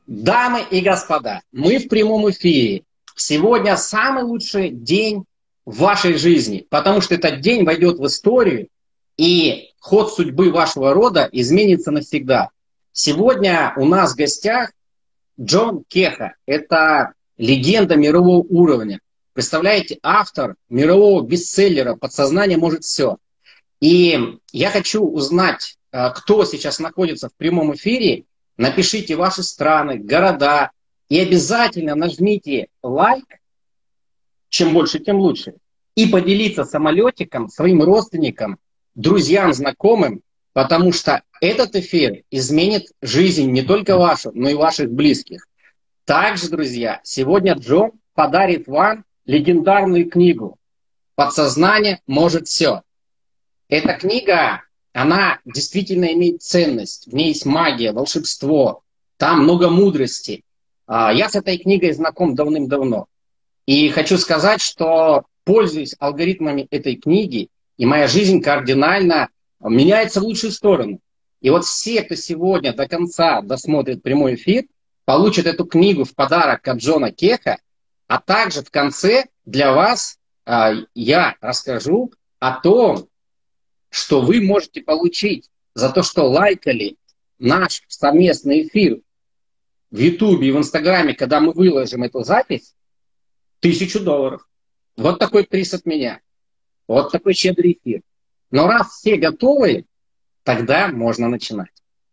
Дамы и господа, мы в прямом эфире. Сегодня самый лучший день в вашей жизни, потому что этот день войдет в историю, и ход судьбы вашего рода изменится навсегда. Сегодня у нас в гостях Джон Кеха. Это легенда мирового уровня. Представляете, автор мирового бестселлера «Подсознание может все». И я хочу узнать, кто сейчас находится в прямом эфире. Напишите ваши страны, города и обязательно нажмите лайк, чем больше, тем лучше. И поделиться самолетиком своим родственникам, друзьям, знакомым, потому что этот эфир изменит жизнь не только вашу, но и ваших близких. Также, друзья, сегодня Джон подарит вам легендарную книгу «Подсознание может все». Эта книга, она действительно имеет ценность. В ней есть магия, волшебство, там много мудрости. Я с этой книгой знаком давным-давно. И хочу сказать, что пользуюсь алгоритмами этой книги, и моя жизнь кардинально меняется в лучшую сторону. И вот все, кто сегодня до конца досмотрит прямой эфир, получат эту книгу в подарок от Джона Кеха, а также в конце для вас я расскажу о том, что вы можете получить за то, что лайкали наш совместный эфир в Ютубе и в Инстаграме, когда мы выложим эту запись, $1000. Вот такой приз от меня. Вот такой щедрый эфир. Но раз все готовы, тогда можно начинать.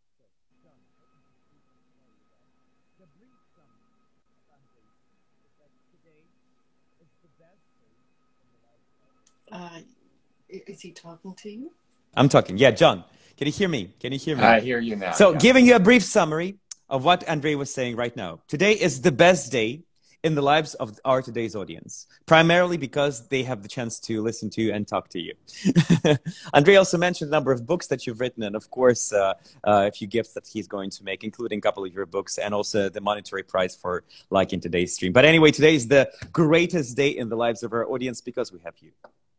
Is he talking to you? I'm talking. Yeah, John, can you hear me? Can you hear me? I hear you now. So, yeah. giving you a brief summary of what Andrei was saying right now. Today is the best day in the lives of our today's audience, primarily because they have the chance to listen to you and talk to you. Andrei also mentioned a number of books that you've written, and of course, a few gifts that he's going to make, including a couple of your books, and also the monetary prize for liking today's stream. But anyway, today is the greatest day in the lives of our audience because we have you.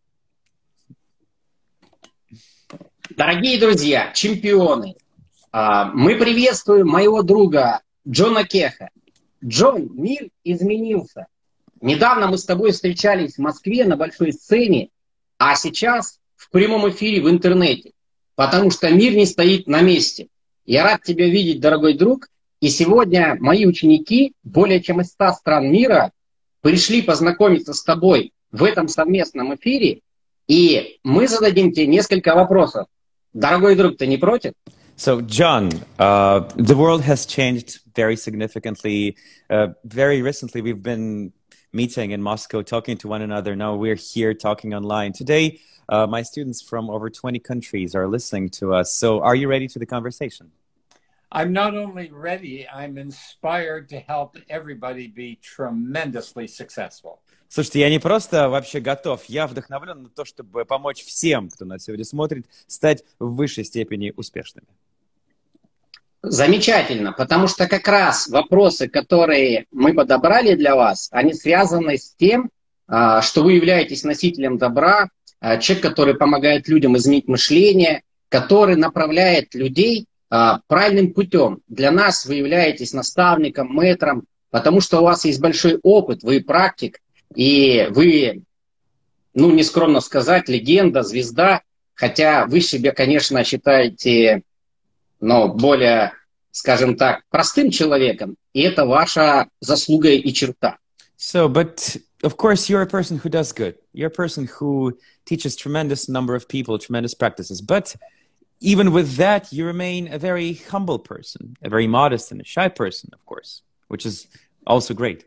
Дорогие друзья, чемпионы, мы приветствуем моего друга Джона Кеха. Джон, мир изменился. Недавно мы с тобой встречались в Москве на большой сцене, а сейчас в прямом эфире в интернете, потому что мир не стоит на месте. Я рад тебя видеть, дорогой друг, и сегодня мои ученики более чем из 100 стран мира пришли познакомиться с тобой в этом совместном эфире, и мы зададим тебе несколько вопросов. Дорогой друг, ты не против? So, John, the world has changed very significantly. Very recently, we've been meeting in Moscow, talking to one another. Now we're here talking online. Today, my students from over 20 countries are listening to us. So, are you ready to the conversation? I'm not only ready, I'm inspired to help everybody be tremendously successful. Слушайте, я не просто вообще готов, я вдохновлен на то, чтобы помочь всем, кто нас сегодня смотрит, стать в высшей степени успешными. Замечательно, потому что как раз вопросы, которые мы подобрали для вас, они связаны с тем, что вы являетесь носителем добра, человек, который помогает людям изменить мышление, который направляет людей правильным путем. Для нас вы являетесь наставником, мэтром, потому что у вас есть большой опыт, вы практик, и вы, ну, нескромно сказать, легенда, звезда, хотя вы себя, конечно, считаете, но более, скажем так, простым человеком, и это ваша заслуга и черта. So, but of course, you're a person who does good. You're a person who teaches tremendous number of people, tremendous practices. But even with that, you remain a very humble person, a very modest and a shy person, of course, which is also great.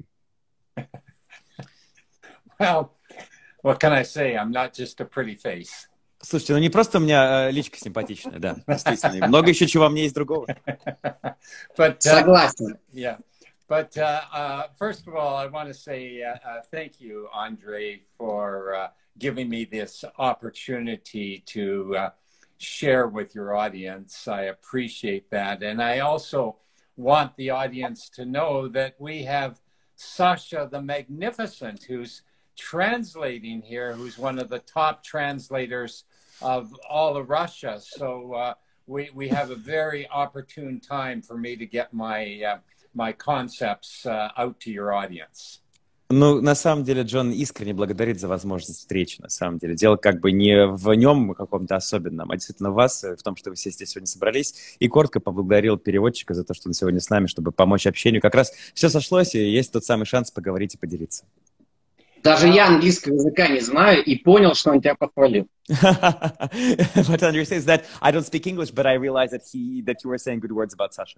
Well, what can I say? I'm not just a pretty face. Слушайте, ну не просто у меня личка симпатичная, да, действительно. Много еще чего во мне есть другого. But, Согласен. yeah. But first of all, I want to say thank you, Andre, for giving me this opportunity to share with your audience. I appreciate that. And I also want the audience to know that we have Sasha the Magnificent, who's translating here, who's one of the top translators of all of Russia. So we have a very opportune time for me to get my my concepts out to your audience. Ну, на самом деле, Джон искренне благодарит за возможность встречи, на самом деле. Дело как бы не в нем каком-то особенном, а действительно в вас, в том, что вы все здесь сегодня собрались. И коротко поблагодарил переводчика за то, что он сегодня с нами, чтобы помочь общению. Как раз все сошлось, и есть тот самый шанс поговорить и поделиться. Даже я английского языка не знаю и понял, что он тебя похвалил. What Andrei says is that I don't speak English, but I realized that you were saying good words about Sasha.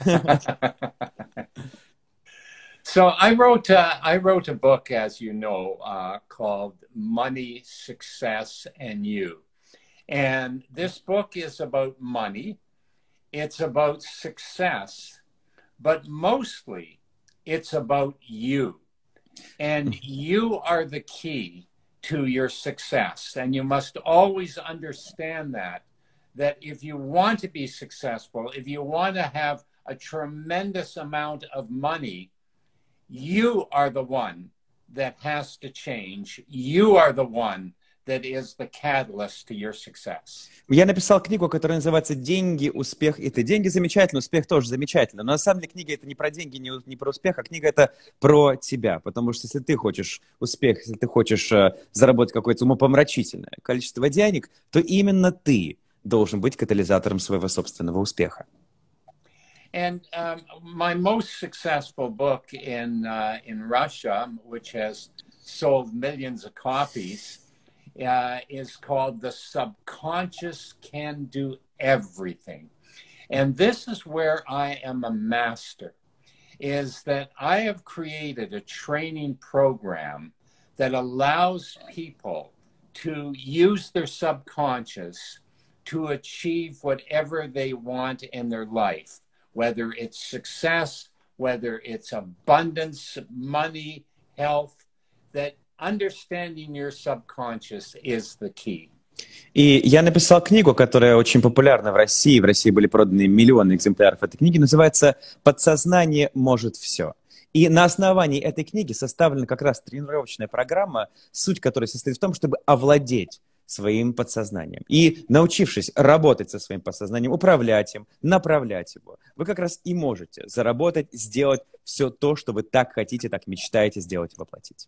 So I wrote a book, as you know, called Money, Success, and You. And this book is about money. It's about success, but mostly it's about you. And you are the key to your success. And you must always understand that if you want to be successful, if you want to have a tremendous amount of money, you are the one that has to change. You are the one that is the catalyst to your success. Я написал книгу, которая называется «Деньги, успех и ты». Деньги замечательно, успех тоже замечательно. Но на самом деле книга — это не про деньги, не про успех, а книга — это про тебя. Потому что если ты хочешь успех, если ты хочешь заработать какое-то умопомрачительное количество денег, то именно ты должен быть катализатором своего собственного успеха. And my most successful book in Russia, which has sold millions of copies, is called The Subconscious Can Do Everything. And this is where I am a master, is that I have created a training program that allows people to use their subconscious to achieve whatever they want in their life. Whether it's success, whether it's abundance, money, health, that understanding your subconscious is the key. И я написал книгу, которая очень популярна в России. В России были проданы миллионы экземпляров этой книги. Называется «Подсознание может все». И на основании этой книги составлена как раз тренировочная программа, суть которой состоит в том, чтобы овладеть своим подсознанием. И научившись работать со своим подсознанием, управлять им, направлять его, вы как раз и можете заработать, сделать все то, что вы так хотите, так мечтаете сделать и воплотить.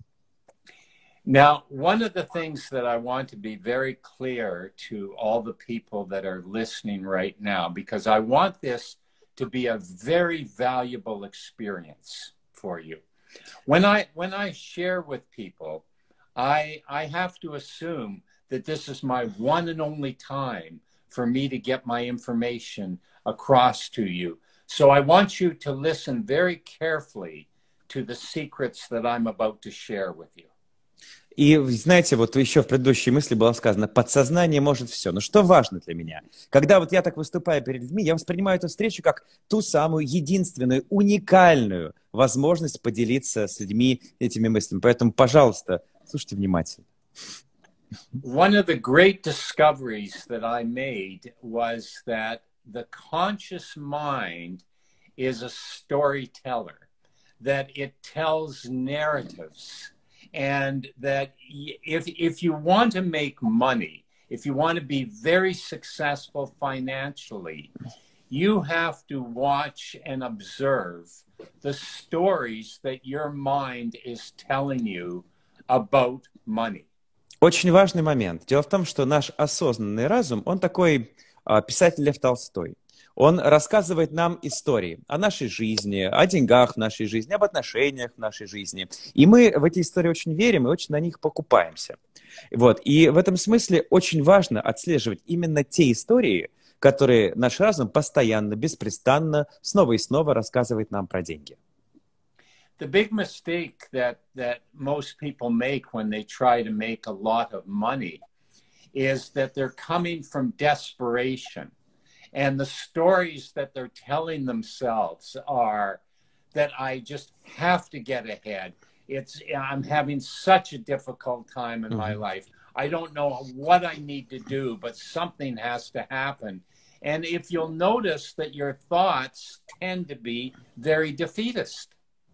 Now, one of the things that I want to be very clear to all the people that are listening right now, because I want this to be a very valuable experience for you. When I share with people, I have to assume that this is my one and only time for me to get my information across to you. So I want you to listen very carefully to the secrets that I'm about to share with you. И, знаете, вот еще в предыдущей мысли было сказано, подсознание может все. Но что важно для меня? Когда вот я так выступаю перед людьми, я воспринимаю эту встречу как ту самую единственную, уникальную возможность поделиться с людьми этими мыслями. Поэтому, пожалуйста, слушайте внимательно. One of the great discoveries that I made was that the conscious mind is a storyteller, that it tells narratives, and that if you want to make money, if you want to be very successful financially, you have to watch and observe the stories that your mind is telling you about money. Очень важный момент. Дело в том, что наш осознанный разум, он такой писатель Лев Толстой. Он рассказывает нам истории о нашей жизни, о деньгах в нашей жизни, об отношениях в нашей жизни. И мы в эти истории очень верим и очень на них покупаемся. Вот. И в этом смысле очень важно отслеживать именно те истории, которые наш разум постоянно, беспрестанно, снова и снова рассказывает нам про деньги. The big mistake that most people make when they try to make a lot of money is that they're coming from desperation. And the stories that they're telling themselves are that I just have to get ahead. I'm having such a difficult time in my life. I don't know what I need to do, but something has to happen. And if you'll notice that your thoughts tend to be very defeatist.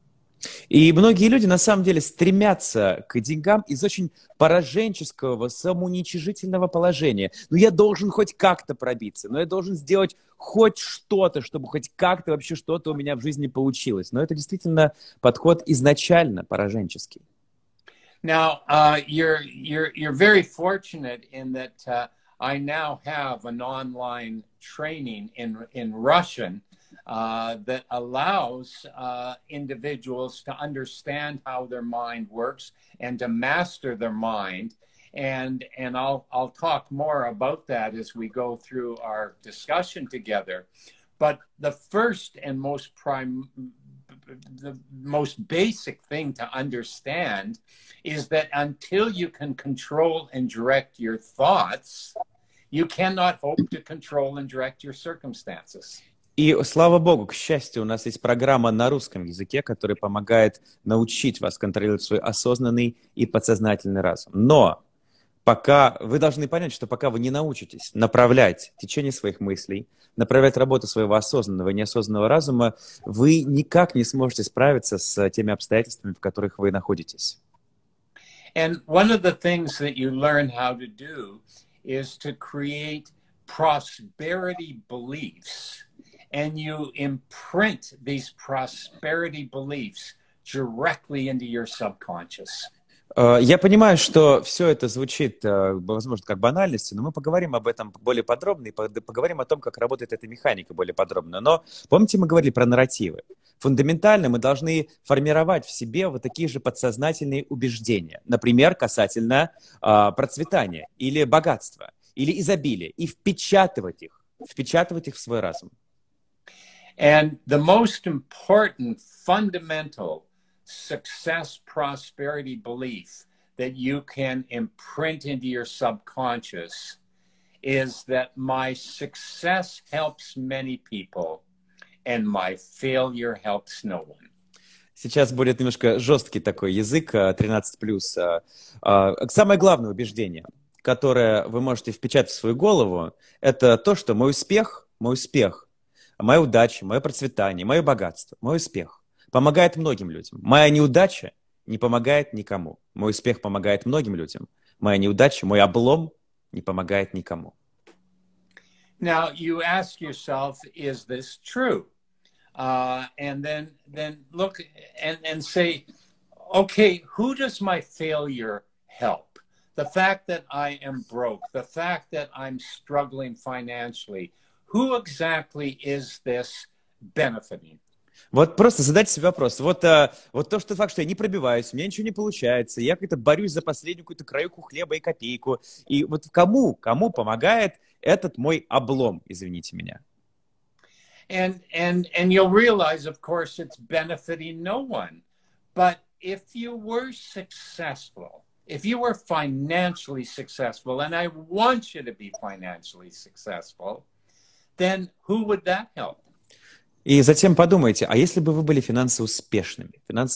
И многие люди на самом деле стремятся к деньгам из очень пораженческого, самоуничижительного положения. Ну, я должен хоть как-то пробиться, но я должен сделать хоть что-то, чтобы хоть как-то вообще что-то у меня в жизни получилось. Но это действительно подход изначально пораженческий. Now, you're very fortunate in that I now have an online training in Russian that allows individuals to understand how their mind works and to master their mind. And I'll talk more about that as we go through our discussion together. But the first and the most basic thing to understand is that until you can control and direct your thoughts, you cannot hope to control and direct your circumstances. И слава богу, к счастью, у нас есть программа на русском языке, которая помогает научить вас контролировать свой осознанный и подсознательный разум. Но пока вы должны понять, что пока вы не научитесь направлять течение своих мыслей, направлять работу своего осознанного и неосознанного разума, вы никак не сможете справиться с теми обстоятельствами, в которых вы находитесь. And one of the things that you learn how to do is to create prosperity beliefs, and you imprint these prosperity beliefs directly into your subconscious. Я понимаю, что все это звучит, возможно, как банальности, но мы поговорим об этом более подробно и поговорим о том, как работает эта механика более подробно. Но помните, мы говорили про нарративы. Фундаментально мы должны формировать в себе вот такие же подсознательные убеждения. Например, касательно процветания или богатства, или изобилия, и впечатывать их в свой разум. And the most important fundamental success prosperity belief that you can imprint into your subconscious is that my success helps many people and my failure helps no one. Сейчас будет немножко жесткий такой язык, 13+. Самое главное убеждение, которое вы можете впечатать в свою голову, это то, что мой успех, моя удача, мое процветание, мое богатство, мой успех помогает многим людям. Моя неудача не помогает никому. Мой успех помогает многим людям. Моя неудача, мой облом не помогает никому. Now you ask yourself, is this true? And then look and say, okay, who does my failure help? The fact that I am broke, the fact that I'm struggling financially, who exactly is this benefiting? Вот просто задайте себе вопрос. Вот то, что факт, что я не пробиваюсь, у меня ничего не получается, я как-то борюсь за последнюю какую-то краюху хлеба и копейку. И вот кому помогает этот мой облом, извините меня? And you'll realize, of course, it's benefiting no one. But if you were successful, if you were financially successful, and I want you to be financially successful, then who would that help? И затем подумайте, а если бы вы были финансово успешными?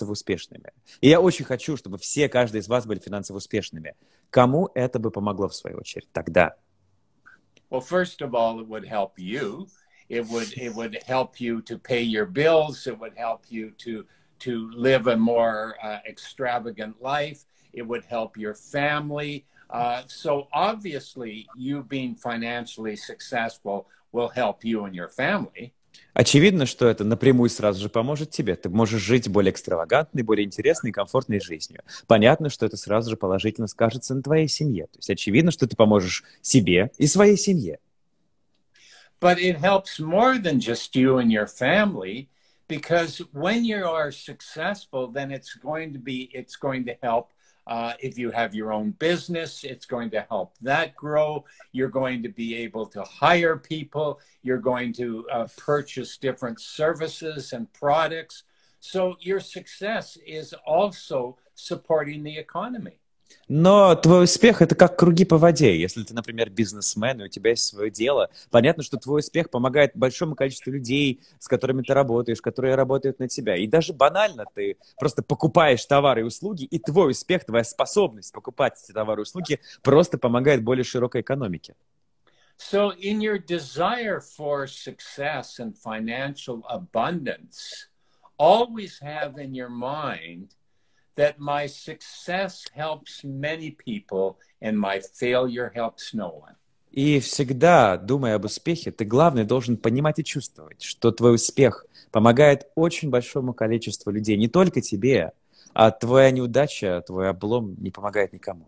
И я очень хочу, чтобы каждый из вас были финансово успешными. Кому это бы помогло в свою очередь тогда? Well, first of all, it would help you. It would help you to pay your bills. It would help you to live a more extravagant life. It would help your family. So obviously, you being financially successful will help you and your family. Очевидно, что это напрямую сразу же поможет тебе. Ты можешь жить более экстравагантной, более интересной и комфортной жизнью. Понятно, что это сразу же положительно скажется на твоей семье. То есть очевидно, что ты поможешь себе и своей семье. But it helps more than just you and your family, because when you are successful, then it's going to help. If you have your own business, it's going to help that grow. You're going to be able to hire people. You're going to purchase different services and products. So your success is also supporting the economy. Но твой успех – это как круги по воде. Если ты, например, бизнесмен, и у тебя есть свое дело, понятно, что твой успех помогает большому количеству людей, с которыми ты работаешь, которые работают на тебя. И даже банально ты просто покупаешь товары и услуги, и твой успех, твоя способность покупать эти товары и услуги просто помогает более широкой экономике. So in your desire for success and financial abundance, always have in your mind that my success helps many people and my failure helps no one. И всегда, думая об успехе, ты, главное, должен понимать и чувствовать, что твой успех помогает очень большому количеству людей, не только тебе, а твоя неудача, твой облом не помогает никому.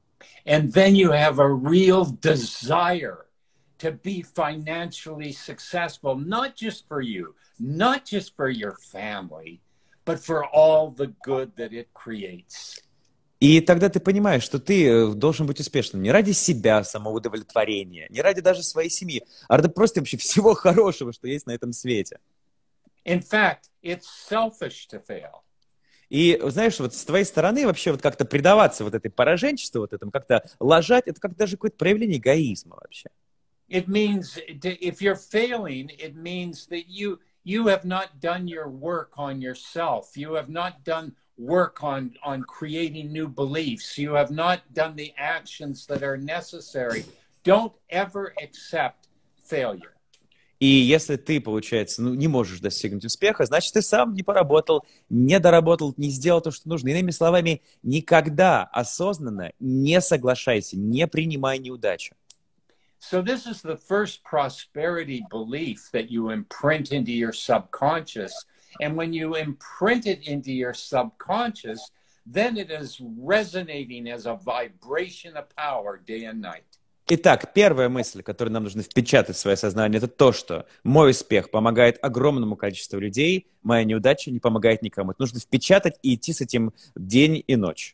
And then you have a real desire to be financially successful, not just for you, not just for your family, but for all the good that it creates. И тогда ты понимаешь, что ты должен быть успешным не ради себя, самоудовлетворения, не ради даже своей семьи, а ради просто вообще всего хорошего, что есть на этом свете. In fact, it's selfish to fail. И знаешь, вот с твоей стороны вообще вот как-то предаваться вот этой пораженчеству, вот этому как-то лажать, это как даже какое-то проявление эгоизма вообще. It means if you're failing, it means that you have not done your work on yourself. You have not done work on creating new beliefs. You have not done the actions that are necessary. Don't ever accept failure. И если ты, получается, не можешь достигнуть успеха, значит, ты сам не поработал, не доработал, не сделал то, что нужно. Иными словами, никогда осознанно не соглашайся, не принимай неудачу. So this is the first prosperity belief that you imprint into your subconscious. And when you imprint it into your subconscious, then it is resonating as a vibration of power day and night. Итак, первая мысль, которую нам нужно впечатать в свое сознание, это то, что мой успех помогает огромному количеству людей, моя неудача не помогает никому. Это нужно впечатать и идти с этим день и ночь.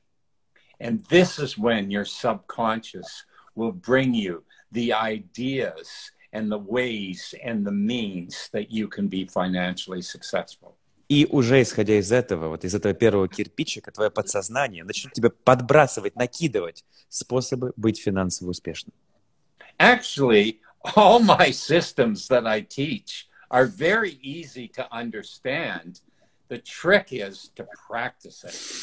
And this is when your subconscious will bring you the ideas and the ways and the means that you can be financially successful. И уже исходя из этого, вот из этого первого кирпичика, твое подсознание начнет тебе подбрасывать, накидывать способы быть финансово успешным. Actually, all my systems that I teach are very easy to understand. The trick is to practice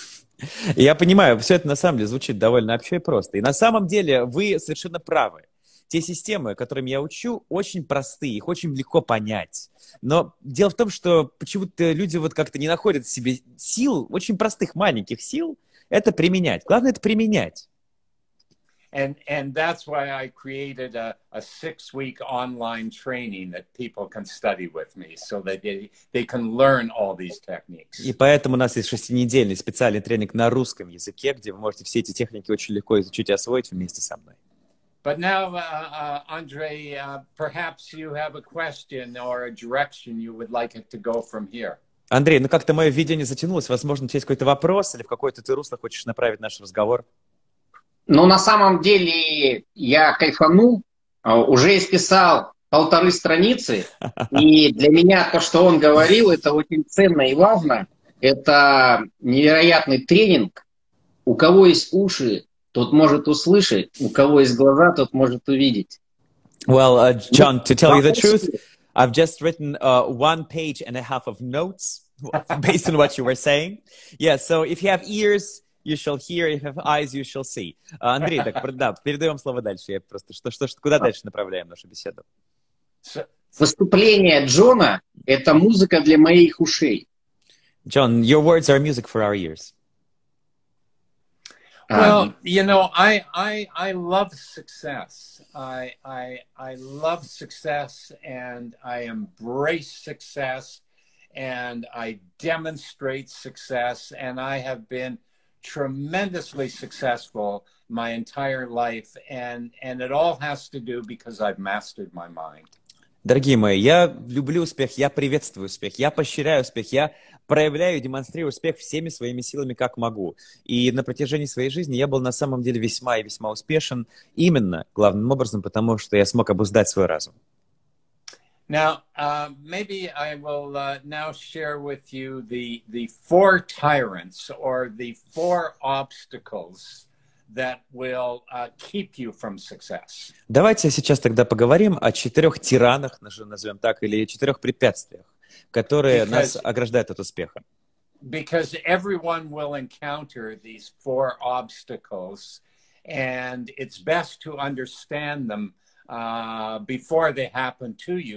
it. Я понимаю, все это на самом деле звучит довольно вообще просто. И на самом деле вы совершенно правы. Те системы, которыми я учу, очень простые, их очень легко понять. Но дело в том, что почему-то люди вот как-то не находят в себе сил, очень простых, маленьких сил, это применять. Главное это применять. And that's why I created a 6-week online training that people can study with me so that they can learn all these techniques. И поэтому у нас есть 6-недельный специальный тренинг на русском языке, где вы можете все эти техники очень легко изучить и освоить вместе со мной. But now, Andre, perhaps you have a question or a direction you would like it to go from here. Андрей, ну как-то мое введение затянулось. Возможно, у тебя есть какой-то вопрос или в какое-то ты русло хочешь направить наш разговор? Но на самом деле я кайфанул, уже исписал 1,5 страницы, и для меня то, что он говорил, это очень ценно и важно. Это невероятный тренинг. У кого есть уши, тот может услышать, у кого есть глаза, тот может увидеть. Well, John, to tell you the truth, I've just written 1.5 pages of notes based on what you were saying. Yeah, so if you have ears, you shall hear, if you have eyes, you shall see. Андрей, так, да, передаем слово дальше. Я просто, куда дальше направляем нашу беседу? Выступление Джона – это музыка для моих ушей. John, your words are music for our ears. Well, you know, I love success. I love success, and I embrace success, and I demonstrate success, and I have been tremendously successful my entire life, and it all has to do because I've mastered my mind. Дорогие мои, я люблю успех, я приветствую успех, я поощряю успех, я проявляю и демонстрирую успех всеми своими силами, как могу. И на протяжении своей жизни я был на самом деле весьма и весьма успешен именно, главным образом, потому что я смог обуздать свой разум. Now, maybe I will now share with you the 4 tyrants or the 4 obstacles that will keep you from success. Давайте сейчас тогда поговорим о 4 тиранах, назовем так, или 4 препятствиях, которые нас ограждают от успеха. Because everyone will encounter these 4 obstacles, and it's best to understand them before they happen to you,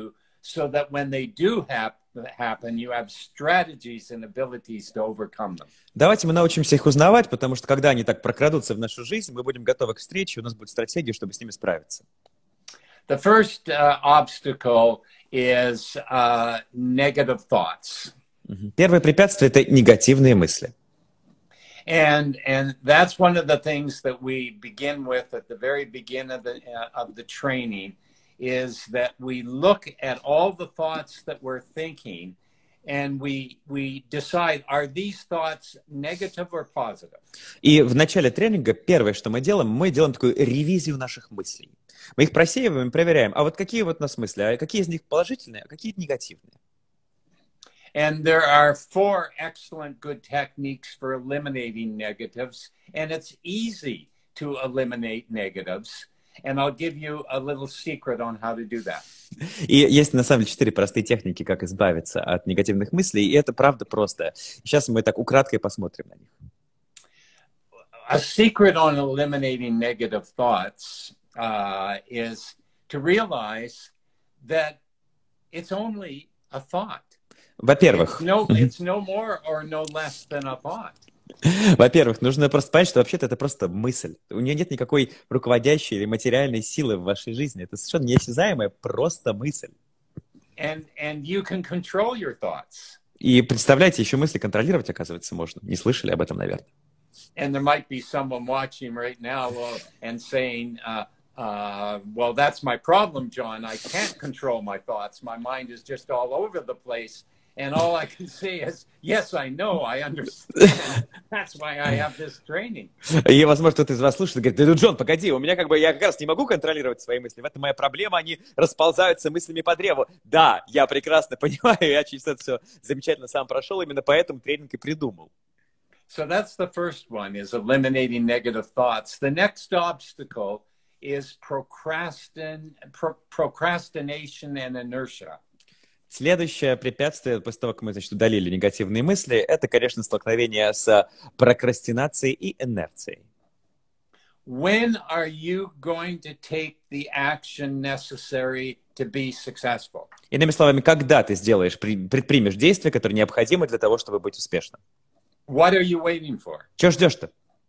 so that when they do happen, you have strategies and abilities to overcome them. Давайте мы научимся их узнавать, потому что когда они так прокрадутся в нашу жизнь, мы будем готовы к встрече, у нас будет стратегия, чтобы с ними справиться. The first obstacle is negative thoughts. Первое препятствие – это негативные мысли. And that's one of the things that we begin with at the very beginning of the training is that we look at all the thoughts that we're thinking and we decide, are these thoughts negative or positive? И в начале тренинга первое, что мы делаем такую ревизию наших мыслей. Мы их просеиваем, проверяем, а вот какие вот у нас мысли, а какие из них положительные, а какие негативные. And there are 4 excellent good techniques for eliminating negatives, and it's easy to eliminate negatives. And I'll give you a little secret on how to do that. И есть на самом деле 4 простые техники, как избавиться от негативных мыслей, и это правда просто. Сейчас мы так украдкой посмотрим на них. A secret on eliminating negative thoughts is to realize that it's only a thought. Во-первых, It's no more or no less than a thought. Во-первых, нужно просто понять, что вообще-то это просто мысль. У нее нет никакой руководящей или материальной силы в вашей жизни. Это совершенно неосязаемая просто мысль. And you can control your thoughts. И представляете, еще мысли контролировать, оказывается, можно. Не слышали об этом, наверное. And there might be someone watching right now and saying, well, that's my problem, John. I can't control my thoughts. My mind is just all over the place. And all I can say is, yes, I know, I understand. That's why I have this training. И, возможно, кто-то из вас слушает и говорит, да, Джон, погоди, у меня я как раз не могу контролировать свои мысли. В этом моя проблема, они расползаются мыслями по древу. Да, я прекрасно понимаю, я через это все замечательно сам прошел, именно поэтому тренинг и придумал. So that's the first one, is eliminating negative thoughts. The next obstacle is procrastination and inertia. Следующее препятствие, после того, как мы, удалили негативные мысли, это, конечно, столкновение с прокрастинацией и инерцией. When are you going to take the action necessary to be successful? Иными словами, когда ты предпримешь действия, которые необходимы для того, чтобы быть успешным? What are you waiting for? Чего ждешь-то?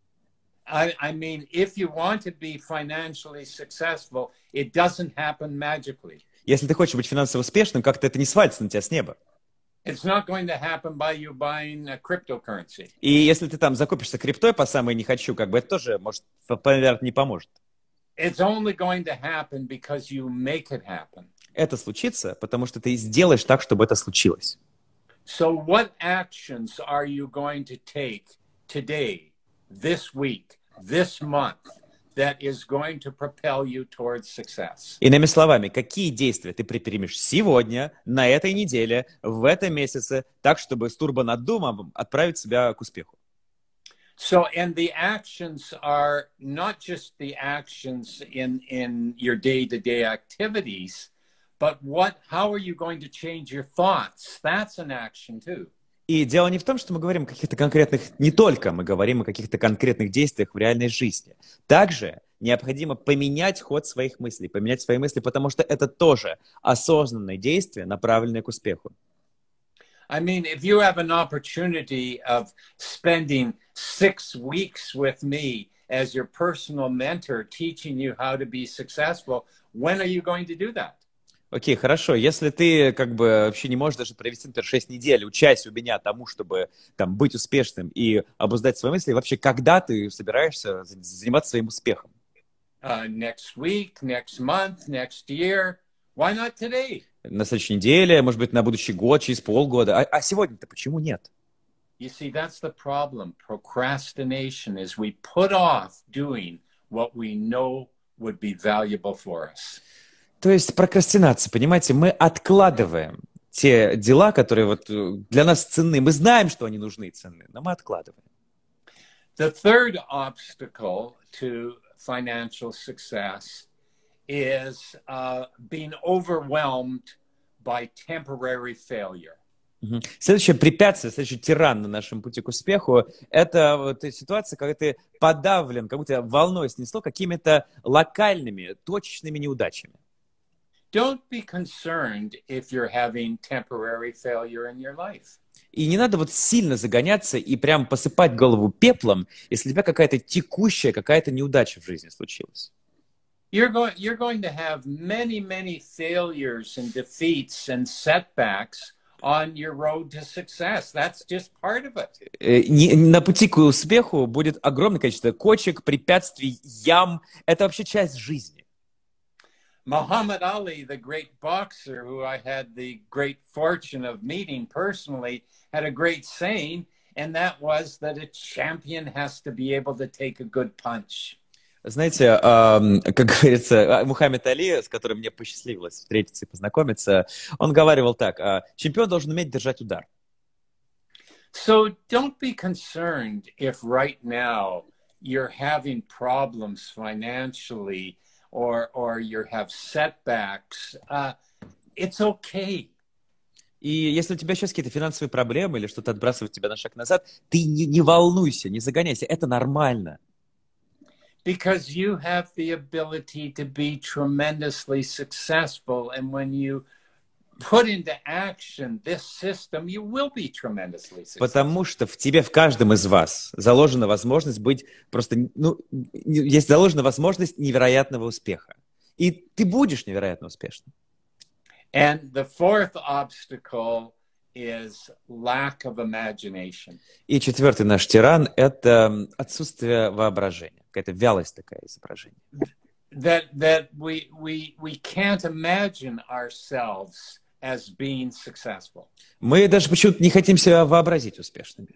I mean, if you want to be financially successful, it doesn't happen magically. Если ты хочешь быть финансово успешным, как-то это не свалится на тебя с неба. It's not going to happen by you buying a cryptocurrency. И если ты там закупишься криптой по самой не хочу, это тоже, может, наверное, не поможет. It's only going to happen because you make it happen. Это случится, потому что ты сделаешь так, чтобы это случилось. So what actions are you going to take today, this week, this month, that is going to propel you towards success? Иными словами, какие действия ты предпримешь сегодня, на этой неделе, в этом месяце, так, чтобы с турбонаддумом отправить себя к успеху? So, and the actions are not just the actions in your day-to-day activities, but how are you going to change your thoughts? That's an action too. И дело не в том, что мы говорим о каких-то конкретных, не только мы говорим о каких-то конкретных действиях в реальной жизни. Также необходимо поменять ход своих мыслей, поменять свои мысли, потому что это тоже осознанное действие, направленное к успеху. I mean, if you have an opportunity of spending 6 weeks with me as your personal mentor, teaching you how to be successful, when are you going to do that? Окей, хорошо. Если ты вообще не можешь даже провести, например, 6 недель, учась у меня тому, чтобы быть успешным и обуздать свои мысли, вообще когда ты собираешься заниматься своим успехом? Next week, next month, next year. Why not today? На следующей неделе, может быть, на будущий год, через полгода. А сегодня-то почему нет? You see, that's the problem. Procrastination is we put off doing what we know would be valuable for us. То есть прокрастинация, понимаете, мы откладываем те дела, которые для нас ценны. Мы знаем, что они нужны и ценны, но мы откладываем. The third obstacle to financial success is being overwhelmed by temporary failure. Следующее препятствие, следующий тиран на нашем пути к успеху, это ситуация, когда ты подавлен, как будто волной снесло какими-то локальными, точечными неудачами. don't be concerned if you're having temporary failure in your life. И не надо вот сильно загоняться и прям посыпать голову пеплом, если у тебя какая-то текущая, какая-то неудача в жизни случилась. You're going to have many, many failures and defeats and setbacks on your road to success. That's just part of it. На пути к успеху будет огромное количество кочек, препятствий, ям. Это вообще часть жизни. Muhammad Ali, the great boxer who I had the great fortune of meeting personally, had a great saying, and that was that a champion has to be able to take a good punch. Знаете, как говорится, Мухаммед Али, с которым мне посчастливилось встретиться и познакомиться, он говаривал так: чемпион должен уметь держать удар. So don't be concerned if right now you're having problems financially or you have setbacks. It's okay. И если у тебя сейчас какие-то финансовые проблемы или что-то отбрасывает тебя на шаг назад, ты не волнуйся, не загоняйся, это нормально. Because you have the ability to be tremendously successful, and when you put into action this system, you will be tremendously successful. Потому что в тебе, в каждом из вас, заложена возможность быть просто, есть заложена возможность невероятного успеха. И ты будешь невероятно успешным. And the fourth obstacle is lack of imagination. И четвертый наш тиран – это отсутствие воображения, какая-то вялость такая изображения. That we can't imagine ourselves as being successful. Мы даже почему-то не хотим себя вообразить успешными.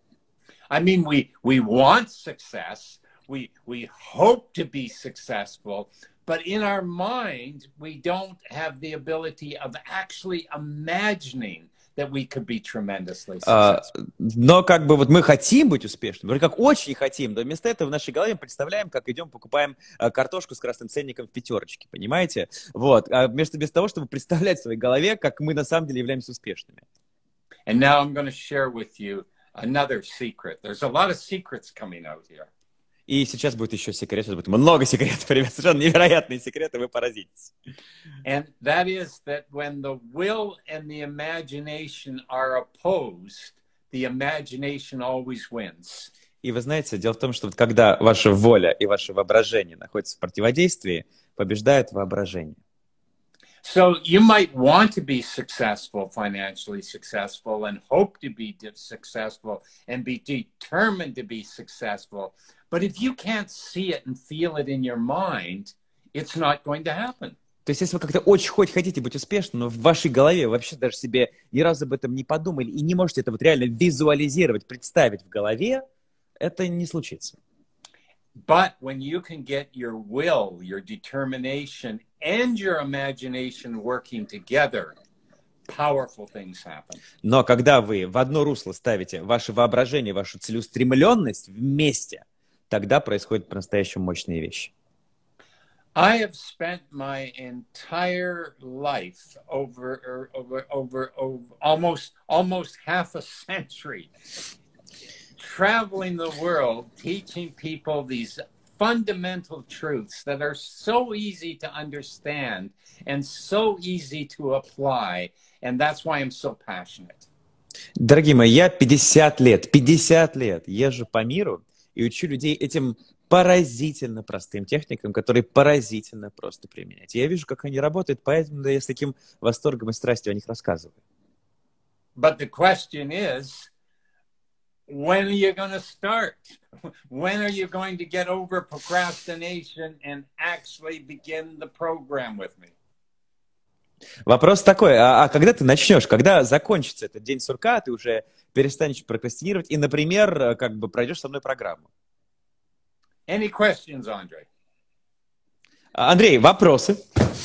I mean, we want success, we hope to be successful, but in our mind, we don't have the ability of actually imagining that we could be tremendously successful. Но как бы вот мы хотим быть успешными, вроде как очень хотим, но вместо этого в нашей голове представляем, как идем, покупаем картошку с красным ценником в пятерочке, понимаете? Вот, вместо того, чтобы представлять в своей голове, как мы на самом деле являемся успешными. And now I'm going to share with you another secret. There's a lot of secrets coming out here. И сейчас будет еще секрет, сейчас будет много секретов, ребят, совершенно невероятные секреты, вы поразитесь. And that is that when the will and the imagination are opposed, the imagination always wins. И вы знаете, дело в том, что вот когда ваша воля и ваше воображение находятся в противодействии, побеждает воображение. So you might want to be successful, financially successful, and hope to be successful, and be determined to be successful. But if you can't see it and feel it in your mind, it's not going to happen. То есть, если вы как-то очень хотите быть успешным, но в вашей голове вы вообще даже себе ни разу об этом не подумали и не можете это вот реально визуализировать, представить в голове, это не случится. But when you can get your will, your determination, and your imagination working together, powerful things happen. Но когда вы в одно русло ставите ваше воображение, вашу целеустремленность вместе, тогда происходят по-настоящему мощные вещи. I have spent my entire life over almost half a century traveling the world, teaching people these fundamental truths that are so easy to understand and so easy to apply, and that's why I'm so passionate. Дорогие мои, я 50 лет езжу по миру и учу людей этим поразительно простым техникам, которые поразительно просто применять. Я вижу, как они работают, поэтому я с таким восторгом и страстью о них рассказываю. But the question is, when are you going to start? When are you going to get over procrastination and actually begin the program with me? Вопрос такой, а когда ты начнешь, когда закончится этот день сурка, ты уже перестанешь прокрастинировать и, например, как бы пройдешь со мной программу? Any questions, Andre? Андрей, вопросы?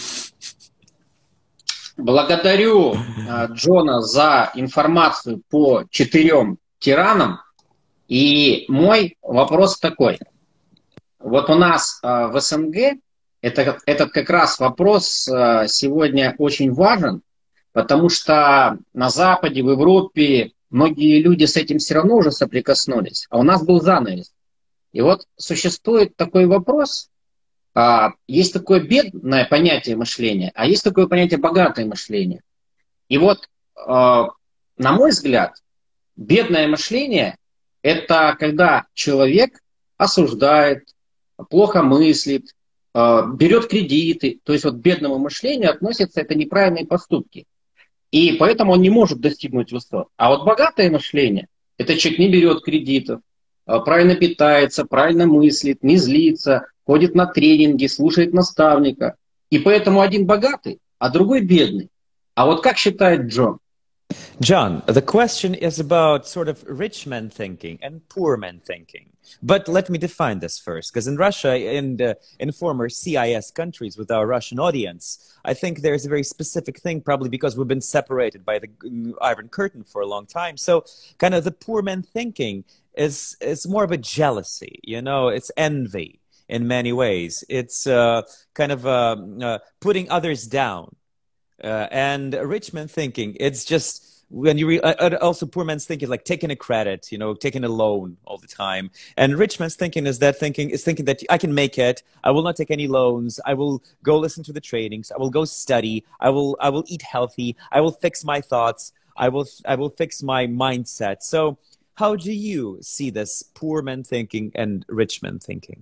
Благодарю Джона за информацию по 4 тиранам. И мой вопрос такой. Вот у нас в СНГ этот как раз вопрос сегодня очень важен, потому что на Западе, в Европе многие люди с этим все равно уже соприкоснулись, а у нас был занавес. И вот существует такой вопрос, есть такое бедное понятие мышления, а есть такое понятие богатое мышление. И вот, на мой взгляд, бедное мышление – это когда человек осуждает, плохо мыслит, берет кредиты. То есть вот к бедному мышлению относятся это неправильные поступки. И поэтому он не может достигнуть высот. А вот богатое мышление – это человек не берет кредитов, правильно питается, правильно мыслит, не злится, ходит на тренинги, слушает наставника. И поэтому один богатый, а другой бедный. А вот как считает Джон? John, the question is about sort of rich men thinking and poor men thinking. But let me define this first, because in Russia, in former CIS countries with our Russian audience, I think there's a very specific thing, probably because we've been separated by the Iron Curtain for a long time. So kind of the poor men thinking is more of a jealousy, you know, it's envy in many ways. It's kind of putting others down. And rich men thinking, it's just when you also poor man's thinking like taking a credit, you know, taking a loan all the time. And rich man's thinking is thinking that I can make it. I will not take any loans. I will go listen to the trainings. I will go study. I will eat healthy. I will fix my thoughts. I will fix my mindset. So how do you see this poor man thinking and rich man thinking?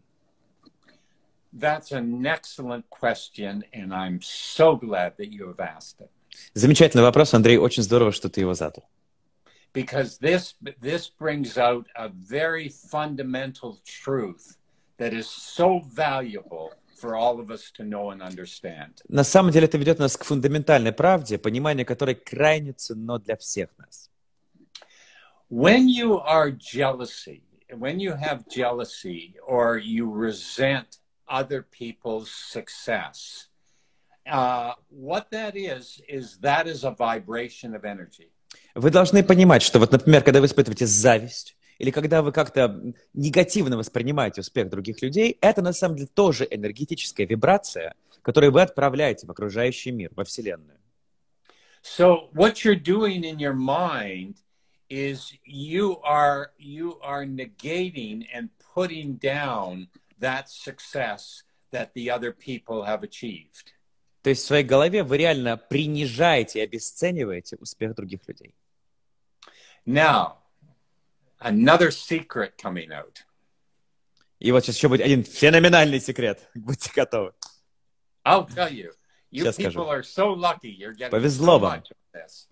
That's an excellent question, and I'm so glad that you have asked it. Замечательный вопрос, Андрей. Очень здорово, что ты его задал. Because this brings out a very fundamental truth that is so valuable for all of us to know and understand. На самом деле это ведет нас к фундаментальной правде, понимание которой крайне ценно для всех нас. When you are when you have jealousy or you resent other people's success, what that is a vibration of energy. Вы должны понимать, что вот, например, когда вы испытываете зависть, или когда вы как-то негативно воспринимаете успех других людей, это на самом деле тоже энергетическая вибрация, которую вы отправляете в окружающий мир, во Вселенную. So what you're doing in your mind is you are negating and putting down that success that the other people have achieved. То есть в своей голове вы реально принижаете и обесцениваете успех других людей. Now, another secret coming out. И вот сейчас еще будет один феноменальный секрет. Будьте готовы. I'll tell you. You Сейчас people скажу. are so lucky. You're getting Повезло so вам. much of this.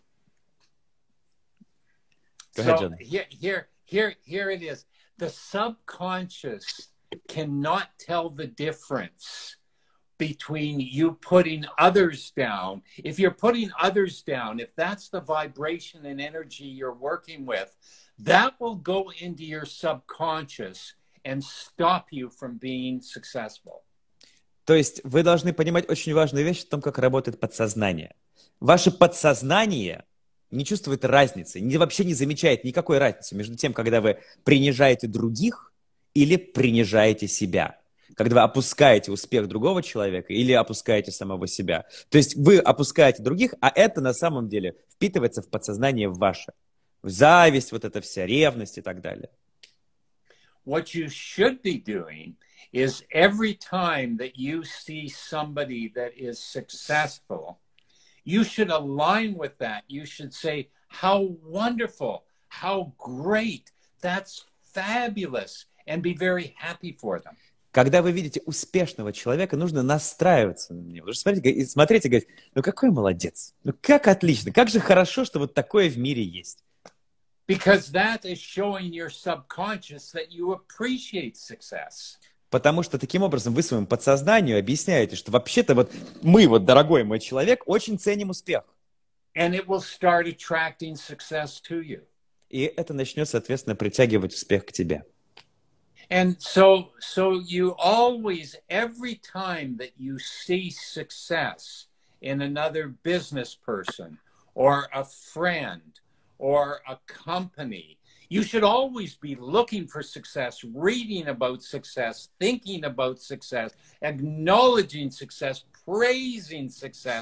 Go ahead, So John. here it is. The subconscious cannot tell the difference between you putting others down. If you're putting others down, if that's the vibration and energy you're working with, that will go into your subconscious and stop you from being successful. То есть вы должны понимать очень важную вещь о том, как работает подсознание. Ваше подсознание не чувствует разницы, вообще не замечает никакой разницы между тем, когда вы принижаете других или принижаете себя. Когда вы опускаете успех другого человека или опускаете самого себя. То есть вы опускаете других, а это на самом деле впитывается в подсознание ваше. Зависть, вот эта вся ревность и так далее. What you should be doing is every time that you see somebody that is successful, you should align with that. You should say, how wonderful, how great, that's fabulous, and be very happy for them. Когда вы видите успешного человека, нужно настраиваться на него. Смотрите и говорить, ну какой молодец, ну как отлично, как же хорошо, что вот такое в мире есть. Because that is showing your subconscious that you appreciate success. Потому что таким образом вы своему подсознанию объясняете, что вообще-то вот мы, вот дорогой мой человек, очень ценим успех. And it will start attracting success to you. И это начнет, соответственно, притягивать успех к тебе. And so you always, every time that you see success in another business person or a friend or a company, you should always be looking for success, reading about success, thinking about success, acknowledging success, praising success,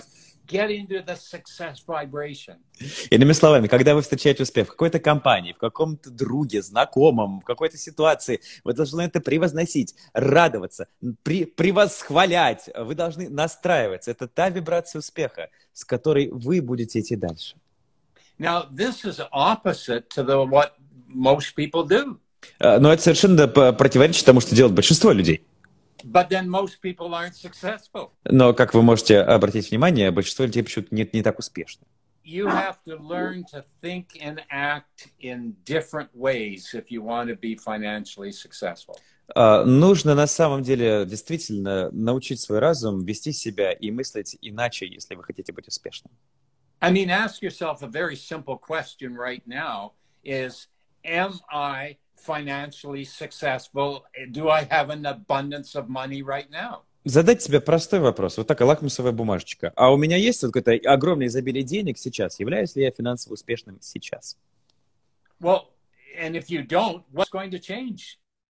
get into the success vibration. Иными словами, когда вы встречаете успех в какой-то компании, в каком-то друге, знакомом, в какой-то ситуации, вы должны это превозносить, радоваться, превосхвалять. Вы должны настраиваться. Это та вибрация успеха, с которой вы будете идти дальше. Now, this is opposite to what most people do. Но это совершенно противоречит тому, что делают большинство людей. But then most people aren't successful. Но, как вы можете обратить внимание, большинство людей почему-то не так успешны. You have to learn to think and act in different ways if you want to be financially successful. Нужно на самом деле действительно научить свой разум вести себя и мыслить иначе, если вы хотите быть успешным. I mean, ask yourself a very simple question right now is, am I financially successful? Do I have an abundance of money right now? Задать себе простой вопрос. Вот такая лакмусовая бумажечка. А у меня есть вот какое-то огромное изобилие денег сейчас? Являюсь ли я финансово успешным сейчас? Well, and if you don't, what's going to change?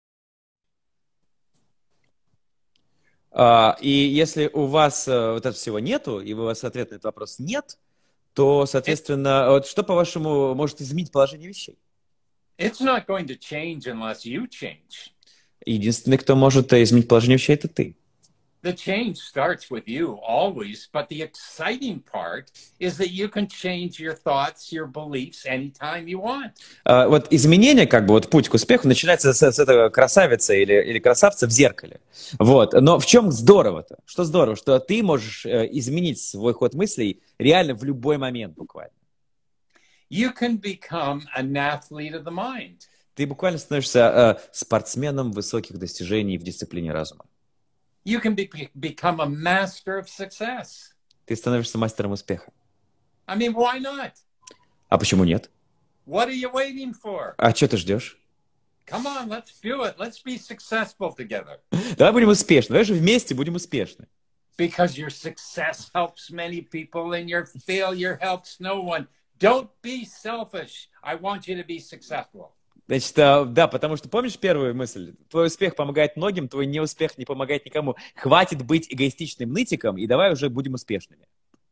И если у вас вот этого всего нету, и у вас ответ на этот вопрос нет, то, соответственно, вот что, по-вашему, может изменить положение вещей? It's not going to change unless you change. Единственный, кто может изменить положение вещей, это ты. The change starts with you always, but the exciting part is that you can change your thoughts, your beliefs anytime you want. Вот изменение, как бы вот путь к успеху начинается с этого красавицы или красавца в зеркале. Вот. Но в чем здорово-то? Что здорово, что ты можешь изменить свой ход мыслей реально в любой момент буквально. You can become an athlete of the mind. Ты буквально становишься спортсменом высоких достижений в дисциплине разума. You can become a master of success. Ты становишься мастером успеха. I mean, why not? А почему нет? What are you waiting for? А что ты ждешь? Come on, let's do it. Let's be successful together. Давай будем успешны. Давай же вместе будем успешны. Because your success helps many people and your failure helps no one. Don't be selfish. I want you to be successful. Значит, да, потому что помнишь первую мысль? Твой успех помогает многим, твой неуспех не помогает никому. Хватит быть эгоистичным нытиком, и давай уже будем успешными.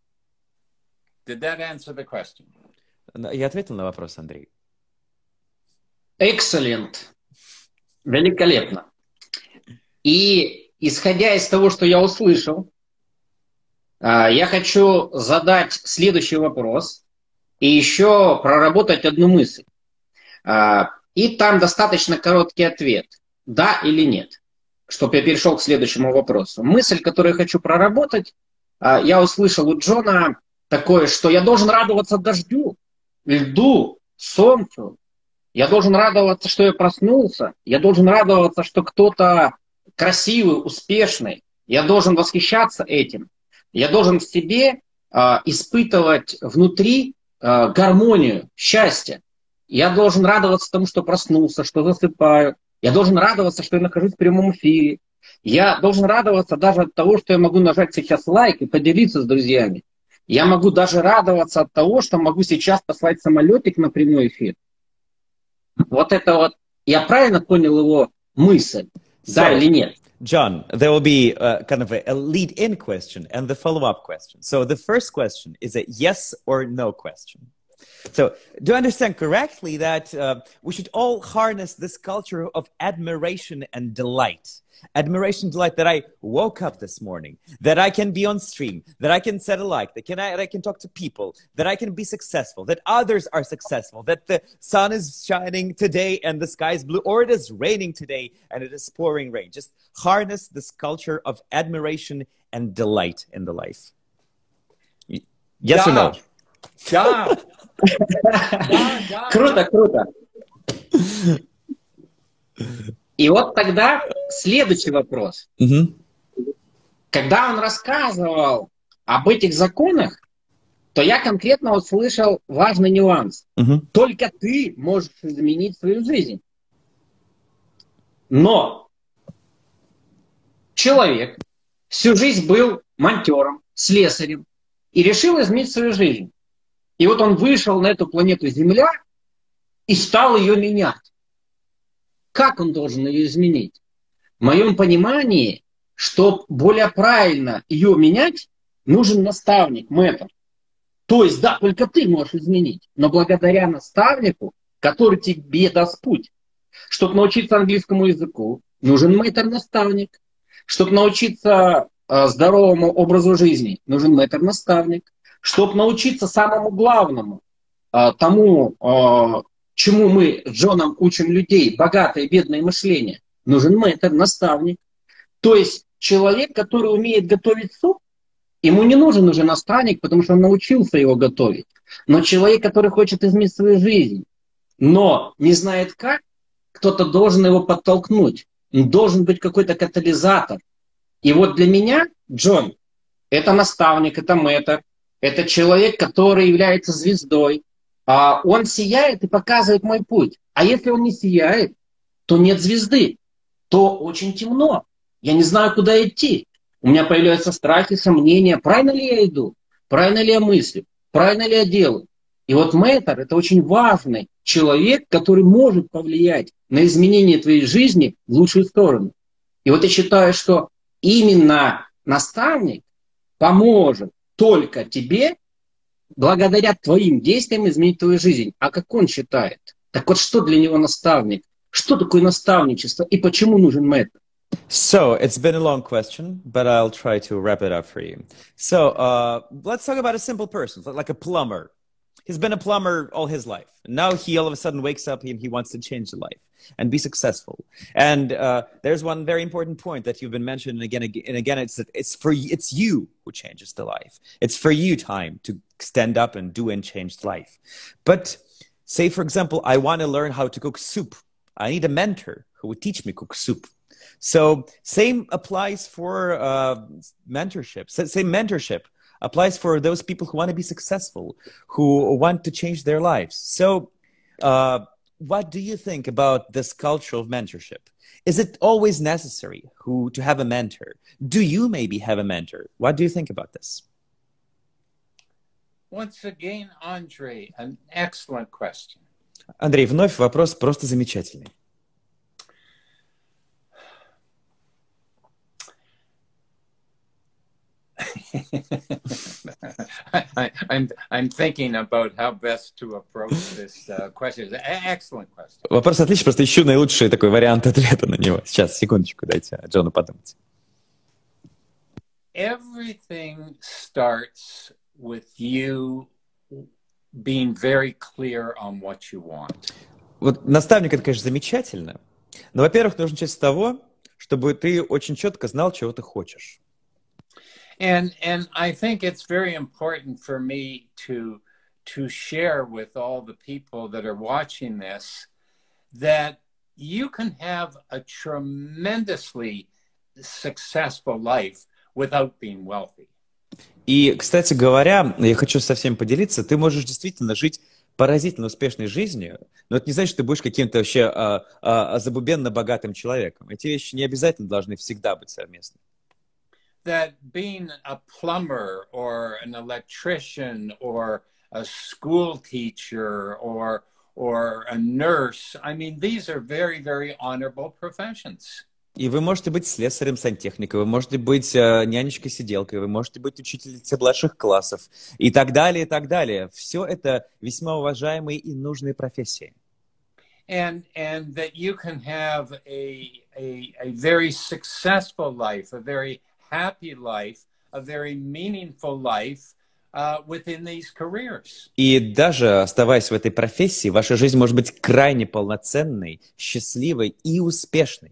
Did that answer the question? Я ответил на вопрос, Андрей. Excellent. Великолепно. И исходя из того, что я услышал, я хочу задать следующий вопрос и еще проработать одну мысль. И там достаточно короткий ответ. Да или нет. Чтобы я перешел к следующему вопросу. Мысль, которую я хочу проработать, я услышал у Джона такое, что я должен радоваться дождю, льду, солнцу. Я должен радоваться, что я проснулся. Я должен радоваться, что кто-то красивый, успешный. Я должен восхищаться этим. Я должен в себе испытывать внутри гармонию, счастье. Я должен радоваться тому, что проснулся, что засыпаю. Я должен радоваться, что я нахожусь в прямом эфире. Я должен радоваться даже от того, что я могу нажать сейчас лайк и поделиться с друзьями. Я могу даже радоваться от того, что могу сейчас послать самолетик на прямой эфир. Вот это вот, я правильно понял его мысль? Да или нет? John, there will be kind of a lead-in question and the follow-up question. So the first question is a yes or no question. So, do I understand correctly that we should all harness this culture of admiration and delight? Admiration, delight that I woke up this morning, that I can be on stream, that I can set a like, that I can talk to people, that I can be successful, that others are successful, that the sun is shining today and the sky is blue, or it is raining today and it is pouring rain. Just harness this culture of admiration and delight in the life. Yes or no? Да. Круто, круто. И вот тогда следующий вопрос. Когда он рассказывал об этих законах, то я конкретно услышал важный нюанс. Только ты можешь изменить свою жизнь. Но человек всю жизнь был монтером, слесарем и решил изменить свою жизнь. И вот он вышел на эту планету Земля и стал ее менять. Как он должен ее изменить? В моем понимании, чтобы более правильно ее менять, нужен наставник, мэтр. То есть, да, только ты можешь изменить, но благодаря наставнику, который тебе даст путь. Чтобы научиться английскому языку, нужен мэтр-наставник. Чтобы научиться здоровому образу жизни, нужен мэтр-наставник. Чтобы научиться самому главному, тому, чему мы с Джоном учим людей, богатое и бедное мышление, нужен мэтр-наставник. То есть человек, который умеет готовить суп, ему не нужен уже наставник, потому что он научился его готовить. Но человек, который хочет изменить свою жизнь, но не знает как, кто-то должен его подтолкнуть. Должен быть какой-то катализатор. И вот для меня Джон – это наставник, это мэтр, это человек, который является звездой. Он сияет и показывает мой путь. А если он не сияет, то нет звезды, то очень темно. Я не знаю, куда идти. У меня появляются страхи, сомнения, правильно ли я иду, правильно ли я мыслю, правильно ли я делаю. И вот мэтр – это очень важный человек, который может повлиять на изменение твоей жизни в лучшую сторону. И вот я считаю, что именно наставник поможет только тебе, благодаря твоим действиям, изменить твою жизнь. А как он считает? Так вот, что для него наставник? Что такое наставничество и почему нужен мэтр? So, it's been a long question, but I'll try to wrap it up for you. So, let's talk about a simple person, like a plumber. He's been a plumber all his life. Now he all of a sudden wakes up and he wants to change the life and be successful. And there's one very important point that you've been mentioning again and again. It's that it's you who changes the life. It's for you time to stand up and do and change the life. But say, for example, I want to learn how to cook soup. I need a mentor who would teach me cook soup. So same applies for mentorship. Same mentorship applies for those people who want to be successful, who want to change their lives. So what do you think about this culture of mentorship? Is it always necessary to have a mentor? Do you maybe have a mentor? What do you think about this? Once again, Andre, an excellent question. Андрей, вновь вопрос просто замечательный. I'm thinking about how best to approach this question. Excellent question. Вопрос отличный, просто ищу наилучший такой вариант ответа на него. Сейчас, секундочку, дайте Джону подумать. Everything starts with you being very clear on what you want. Вот наставник, это, конечно, замечательно, но, во-первых, нужно начать с того, чтобы ты очень четко знал, чего ты хочешь. And I think it's very important for me to share with all the people that are watching this that you can have a tremendously successful life without being wealthy. И, кстати говоря, я хочу со всеми поделиться, ты можешь действительно жить поразительно успешной жизнью, но это не значит, что ты будешь каким-то вообще забубенно богатым человеком. Эти вещи не обязательно должны всегда быть совместны. That being a plumber or an electrician or a school teacher or a nurse, I mean, these are very, very honorable professions. И вы можете быть слесарем, сантехником, вы можете быть нянечкой-сиделкой, вы можете быть учительницей младших классов и так далее, и так далее. Все это весьма уважаемые и нужные профессии. And that you can have a very successful life, a very happy life, a very meaningful life within these careers. И даже оставаясь в этой профессии, ваша жизнь может быть крайне полноценной, счастливой и успешной.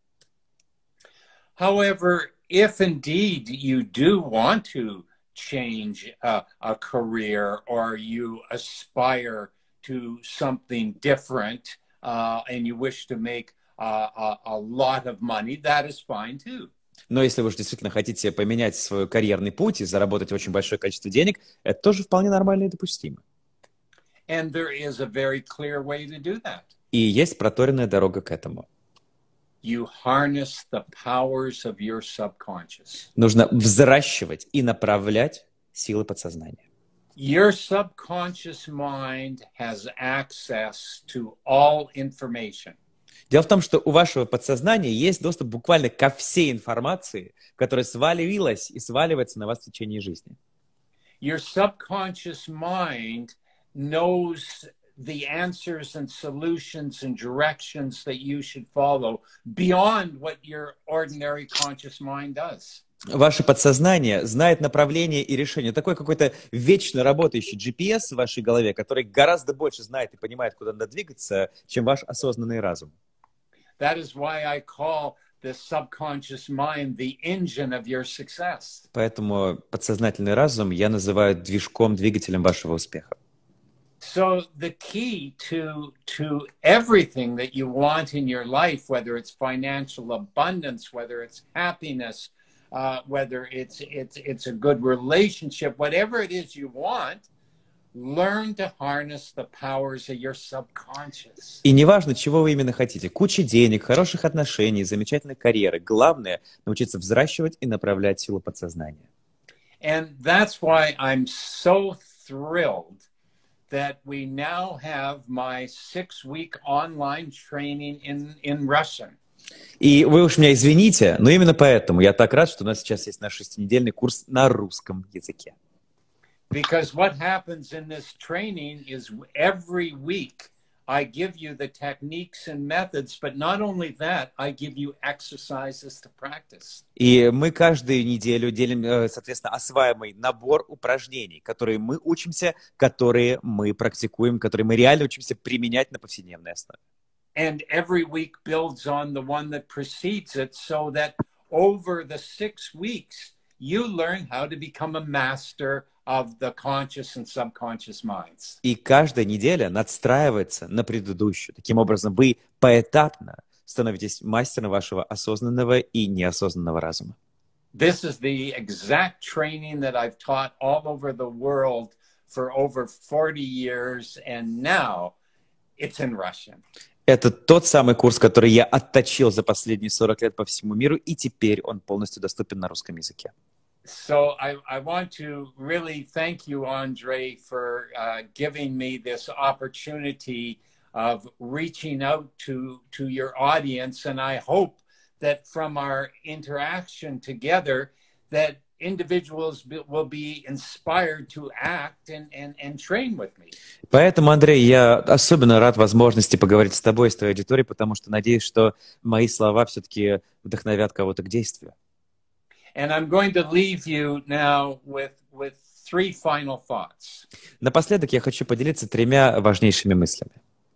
However, if indeed you do want to change a career or you aspire to something different and you wish to make a lot of money, that is fine too. Но если вы же действительно хотите поменять свой карьерный путь и заработать очень большое количество денег, это тоже вполне нормально и допустимо. And there is a very clear way to do that. И есть проторенная дорога к этому. You harness the powers of your subconscious. Нужно взращивать и направлять силы подсознания. Your subconscious mind has access to all information. Дело в том, что у вашего подсознания есть доступ буквально ко всей информации, которая свалилась и сваливается на вас в течение жизни. Your subconscious mind knows the answers and solutions and directions that you should follow beyond what your ordinary conscious mind does. Ваше подсознание знает направление и решение. Такой какой-то вечно работающий GPS в вашей голове, который гораздо больше знает и понимает, куда надо двигаться, чем ваш осознанный разум. That is why I call the subconscious mind the engine of your success. Поэтому подсознательный разум я называю движком, двигателем вашего успеха. So the key to everything that you want in your life, whether it's financial abundance, whether it's happiness, whether it's a good relationship, whatever it is you want, learn to harness the powers of your subconscious. И неважно, чего вы именно хотите. Куча денег, хороших отношений, замечательной карьеры. Главное – научиться взращивать и направлять силу подсознания. And that's why I'm so thrilled that we now have my 6-week online training in Russian. И вы уж меня извините, но именно поэтому я так рад, что у нас сейчас есть наш 6-недельный курс на русском языке. Because what happens in this training is every week I give you the techniques and methods, but not only that, I give you exercises to practice. И мы каждую неделю делим, соответственно, осваиваемый набор упражнений, которые мы учимся, которые мы практикуем, которые мы реально учимся применять на повседневной основе. And every week builds on the one that precedes it, so that over the 6 weeks, you learn how to become a master of the conscious and subconscious minds. И каждая неделя надстраивается на предыдущую. Таким образом, вы поэтапно становитесь мастером вашего осознанного и неосознанного разума. This is the exact training that I've taught all over the world for over 40 years, and now it's in Russian. Это тот самый курс, который я отточил за последние 40 лет по всему миру, и теперь он полностью доступен на русском языке. So I want to really thank you, Andre, for giving me this opportunity of reaching out to your audience. And I hope that from our interaction together, that individuals will be inspired to act and train with me. Поэтому, Андрей, я особенно рад возможности поговорить с тобой, с твоей аудиторией, потому что надеюсь, что мои слова все-таки вдохновят кого-то к действию. And I'm going to leave you now with 3 final thoughts. Напоследок я хочу поделиться 3 важнейшими мыслями.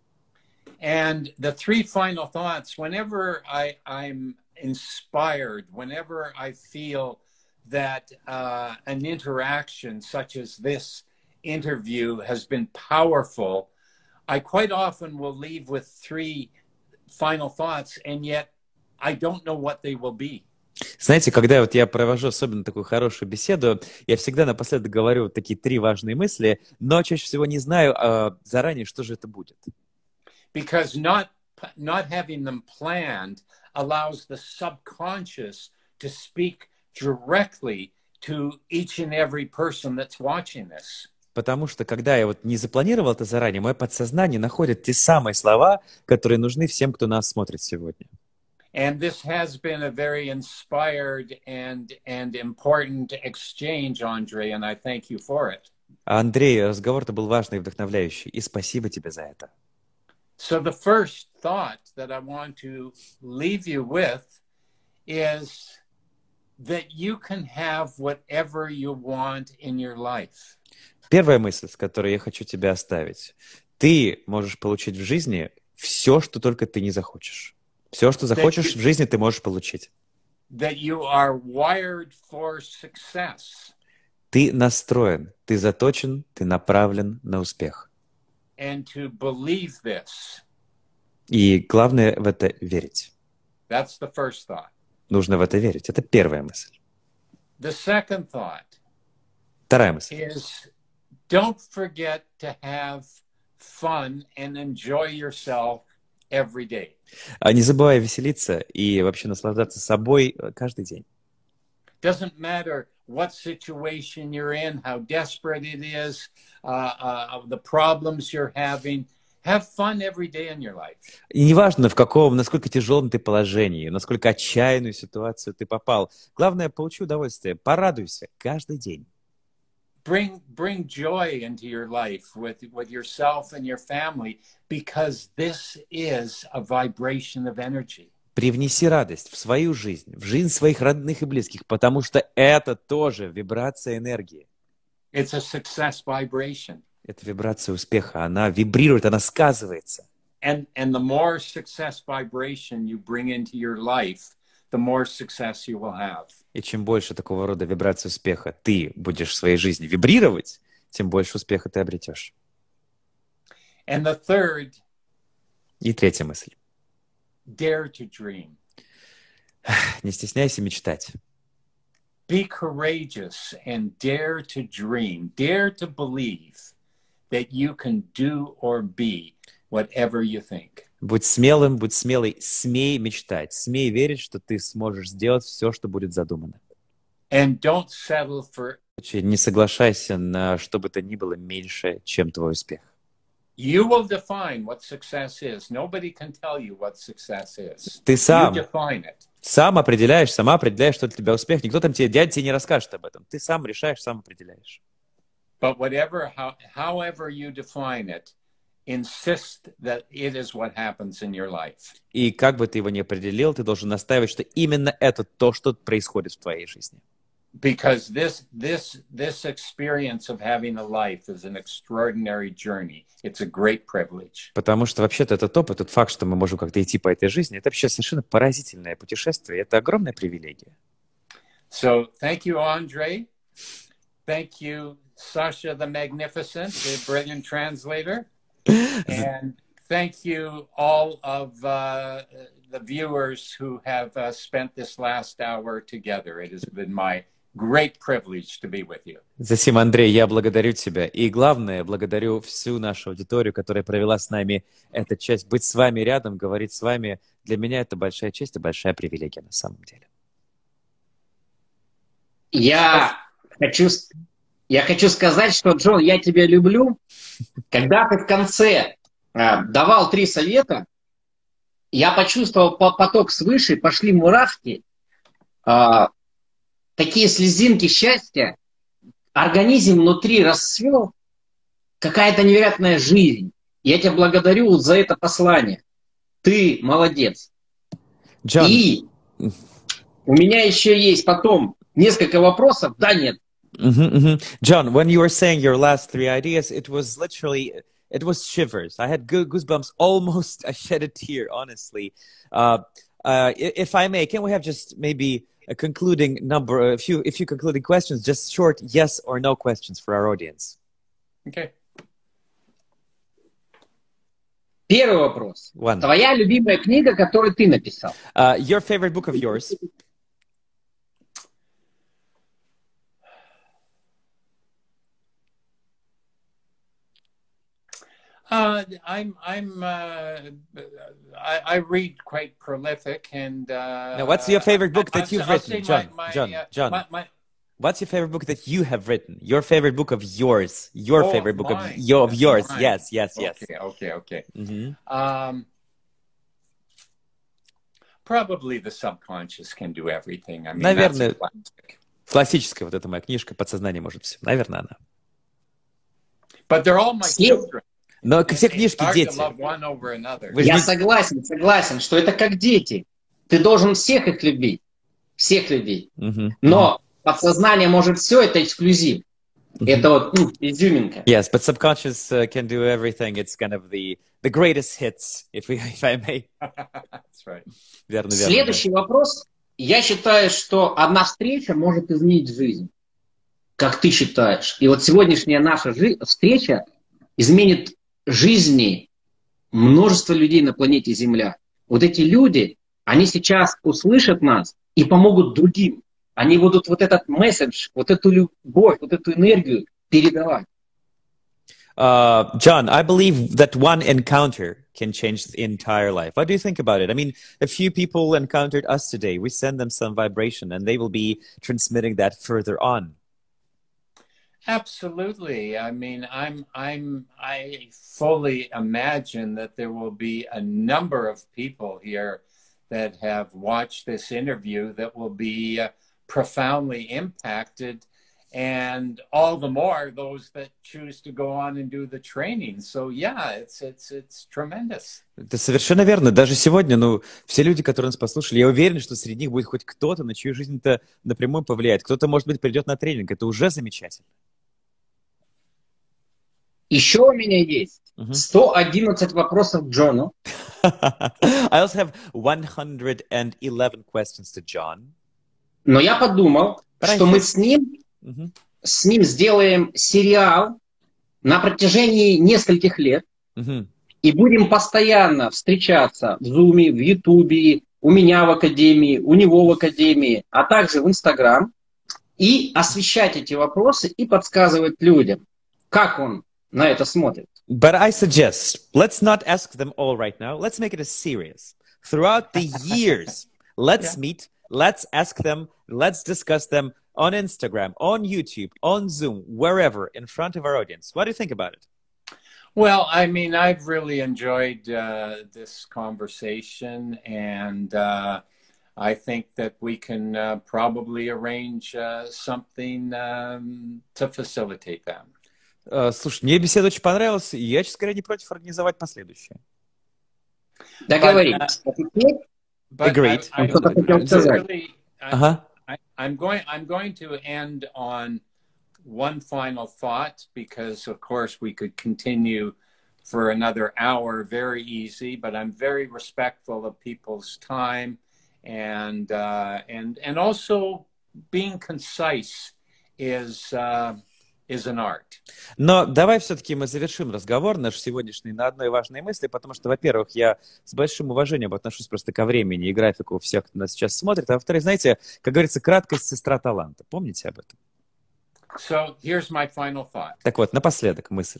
And the 3 final thoughts, whenever I'm inspired, whenever I feel that an interaction such as this interview has been powerful, I quite often will leave with 3 final thoughts, and yet I don't know what they will be. Знаете, когда вот я провожу особенно такую хорошую беседу, я всегда напоследок говорю вот такие 3 важные мысли, но чаще всего не знаю заранее, что же это будет. Because not having them planned allows the subconscious to speak directly to each and every person that's watching this. Потому что, когда я вот не запланировал это заранее, мое подсознание находит те самые слова, которые нужны всем, кто нас смотрит сегодня. And this has been a very inspired and important exchange, Andre, and I thank you for it. Андрей, разговор-то был важный и вдохновляющий, и спасибо тебе за это. So the first thought that I want to leave you with is that you can have whatever you want in your life. Первая мысль, с которой я хочу тебя оставить. Ты можешь получить в жизни все, что только ты не захочешь. Все, что захочешь в жизни, ты можешь получить. That you are wired for success. Ты настроен, ты заточен, ты направлен на успех. And to believe this. И главное в это верить. That's the first thought. Нужно в это верить. Это первая мысль. The second thought. Вторая мысль. Is don't forget to have fun and enjoy yourself every day. Не забывай веселиться и вообще наслаждаться собой каждый день. Doesn't matter what situation you're in, how desperate it is, the problems you're having. Have fun every day in your life. И неважно, в каком, насколько тяжелом ты положении, насколько отчаянную ситуацию ты попал. Главное, получи удовольствие, порадуйся каждый день. Bring joy into your life with yourself and your family, because this is a vibration of energy. Привнеси радость в свою жизнь, в жизнь своих родных и близких, потому что это тоже вибрация энергии. It's a success vibration. Это вибрация успеха, она вибрирует, она сказывается. And the more success vibration you bring into your life, the more success you will have. И чем больше такого рода вибраций успеха ты будешь в своей жизни вибрировать, тем больше успеха ты обретешь. And the third, И третья мысль. dare to dream. Не стесняйся мечтать. Be courageous and dare to dream. Dare to believe that you can do or be whatever you think. Будь смелым, будь смелой, смей мечтать, смей верить, что ты сможешь сделать все, что будет задумано. And don't settle for... Не соглашайся на что бы то ни было меньше, чем твой успех. You will define what success is. Nobody can tell you what success is. Ты You define it. сама определяешь, что для тебя успех. Никто там дядя тебе не расскажет об этом. Ты сам решаешь, сам определяешь. But however you define it, insist that it is what happens in your life. И как бы ты его ни определил, ты должен настаивать, что именно это то, что происходит в твоей жизни. Because this experience of having a life is an extraordinary journey. It's a great privilege. Потому что вообще-то этот опыт, тот факт, что мы можем как-то идти по этой жизни, это вообще совершенно поразительное путешествие. Это огромная привилегия. So thank you, Andre. Thank you, Sasha the Magnificent, the brilliant translator. And thank you all of the viewers who have spent this last hour together. It has been my great privilege to be with you. Засим, Андрей, я благодарю тебя. И главное, благодарю всю нашу аудиторию, которая провела с нами эту часть. Быть с вами рядом, говорить с вами, для меня это большая честь и большая привилегия на самом деле. Я хочу сказать, что, Джон, я тебя люблю. Когда ты в конце давал 3 совета, я почувствовал поток свыше, пошли мурашки, такие слезинки счастья, организм внутри расцвел, какая-то невероятная жизнь. Я тебя благодарю за это послание. Ты молодец. John. И у меня еще есть потом несколько вопросов. Да, нет. John, when you were saying your last 3 ideas, it was literally, it was shivers. I had goosebumps. Almost, I shed a tear, honestly. If I may, can we have just maybe a concluding number, a few concluding questions, just short yes or no questions for our audience? Okay. Первый вопрос. One. Твоя любимая книга, которую ты написал? Your favorite book of yours? I read quite prolific, and Now, what's your favorite book that you've written, John? What's your favorite book that you have written? Your favorite book of yours? Your favorite book of yours? Mine. Yes. Okay. Mm-hmm. Probably The Subconscious Can Do Everything. I mean, Наверное, that's a classic. классическая вот эта моя книжка «Подсознание может все». Наверное, она. But they're all my children. Но все книжки дети. Я согласен, что это как дети. Ты должен всех их любить. Всех людей. Но подсознание может все, это эксклюзив. Это вот изюминка. Yes, but Subconscious Can Do Everything. It's kind of the greatest hits, if I may. That's right. Верно. Следующий вопрос. Я считаю, что одна встреча может изменить жизнь. Как ты считаешь? И вот сегодняшняя наша встреча изменит жизни множества людей на планете Земля. Вот эти люди, они сейчас услышат нас и помогут другим. Они будут вот этот месседж, вот эту любовь, вот эту энергию передавать. John, I believe that one encounter can change the entire life. What do you think about it? I mean, a few people encountered us today. We send them some vibration and they will be transmitting that further on. Absolutely. I mean, I fully imagine that there will be a number of people here that have watched this interview that will be profoundly impacted, and all the more those that choose to go on and do the training. So yeah, it's tremendous. Это совершенно верно. Даже сегодня, ну, все люди, которые нас послушали, я уверен, что среди них будет хоть кто-то, на чью жизнь это напрямую повлияет. Кто-то, может быть, придет на тренинг. Это уже замечательно. Еще у меня есть 111 вопросов к Джону. I also have 111 questions to John. Но я подумал, что мы с ним сделаем сериал на протяжении нескольких лет и будем постоянно встречаться в Zoom, в YouTube, у меня в Академии, у него в Академии, а также в Instagram и освещать эти вопросы и подсказывать людям, как он на это смотрит. But I suggest, let's not ask them all right now. Let's make it a series. Throughout the years, let's meet, let's ask them, let's discuss them on Instagram, on YouTube, on Zoom, wherever, in front of our audience. What do you think about it? Well, I mean, I've really enjoyed this conversation, and I think that we can probably arrange something to facilitate that. Слушай, мне беседа очень понравилась, и я, честно говоря, не против организовать последующее. Договорились. Agreed. I'm going to end on one final thought, because of course we could continue for another hour very easy, but I'm very respectful of people's time, and also being concise is an art. Но давай все-таки мы завершим разговор наш сегодняшний на одной важной мысли, потому что, во-первых, я с большим уважением отношусь просто ко времени и графику всех, кто нас сейчас смотрит, а во-вторых, знаете, как говорится, краткость — сестра таланта. Помните об этом? So here's my final thought. Так вот, напоследок мысль.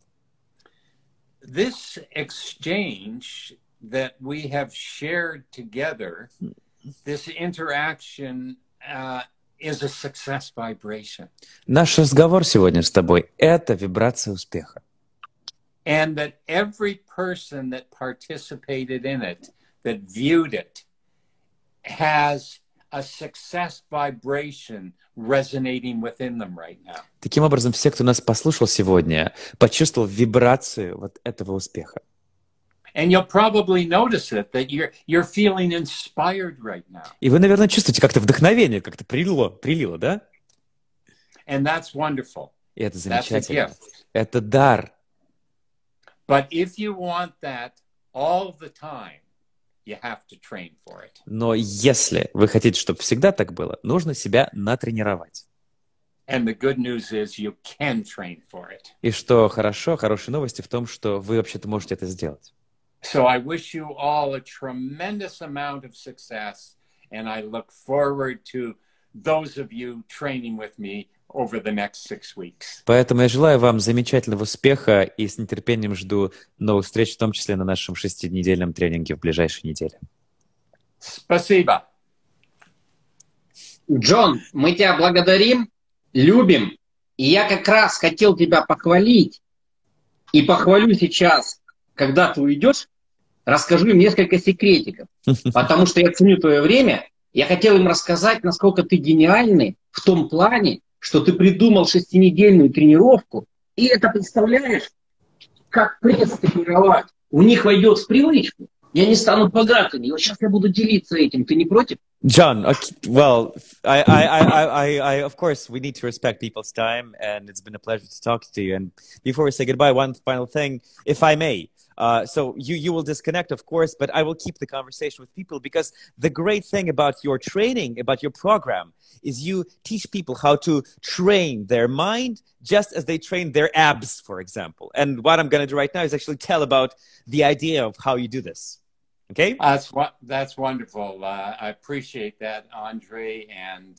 This exchange that we have shared together, this interaction is a success vibration. Наш разговор сегодня с тобой — это вибрация успеха. And that every person that participated in it, that viewed it, has a success vibration resonating within them right now. Таким образом, все, кто нас послушал сегодня, почувствовал вибрацию вот этого успеха. And you'll probably notice it, that you're feeling inspired right now. И вы, наверное, чувствуете как-то вдохновение, как-то прилило, да? And that's wonderful. И это That's a замечательно. gift. Это дар. But if you want that all the time, you have to train for it. Но если вы хотите, чтобы всегда так было, нужно себя натренировать. And the good news is you can train for it. И что хорошо, хорошие новости в том, что вы вообще-то можете это сделать. So I wish you all a tremendous amount of success, and I look forward to those of you training with me over the next 6 weeks. Поэтому я желаю вам замечательного успеха и с нетерпением жду новых встреч, в том числе на нашем 6-недельном тренинге в ближайшие недели. Спасибо. Джон, мы тебя благодарим, любим, и я как раз хотел тебя похвалить, и похвалю сейчас, когда ты уйдешь, расскажу им несколько секретиков, потому что я ценю твое время. Я хотел им рассказать, насколько ты гениальный в том плане, что ты придумал 6-недельную тренировку, и это, представляешь, как пресс тренировать. У них войдет в привычку, и они станут богатыми. И вот сейчас я буду делиться этим. Ты не против? John, okay, well, I, of course, we need to respect people's time, and it's been a pleasure to talk to you. And before we say goodbye, one final thing, if I may. So you will disconnect, of course, but I will keep the conversation with people, because the great thing about your training, about your program, is you teach people how to train their mind just as they train their abs, for example. And what I'm going to do right now is actually tell about the idea of how you do this. Okay? That's wonderful. I appreciate that, Andre, and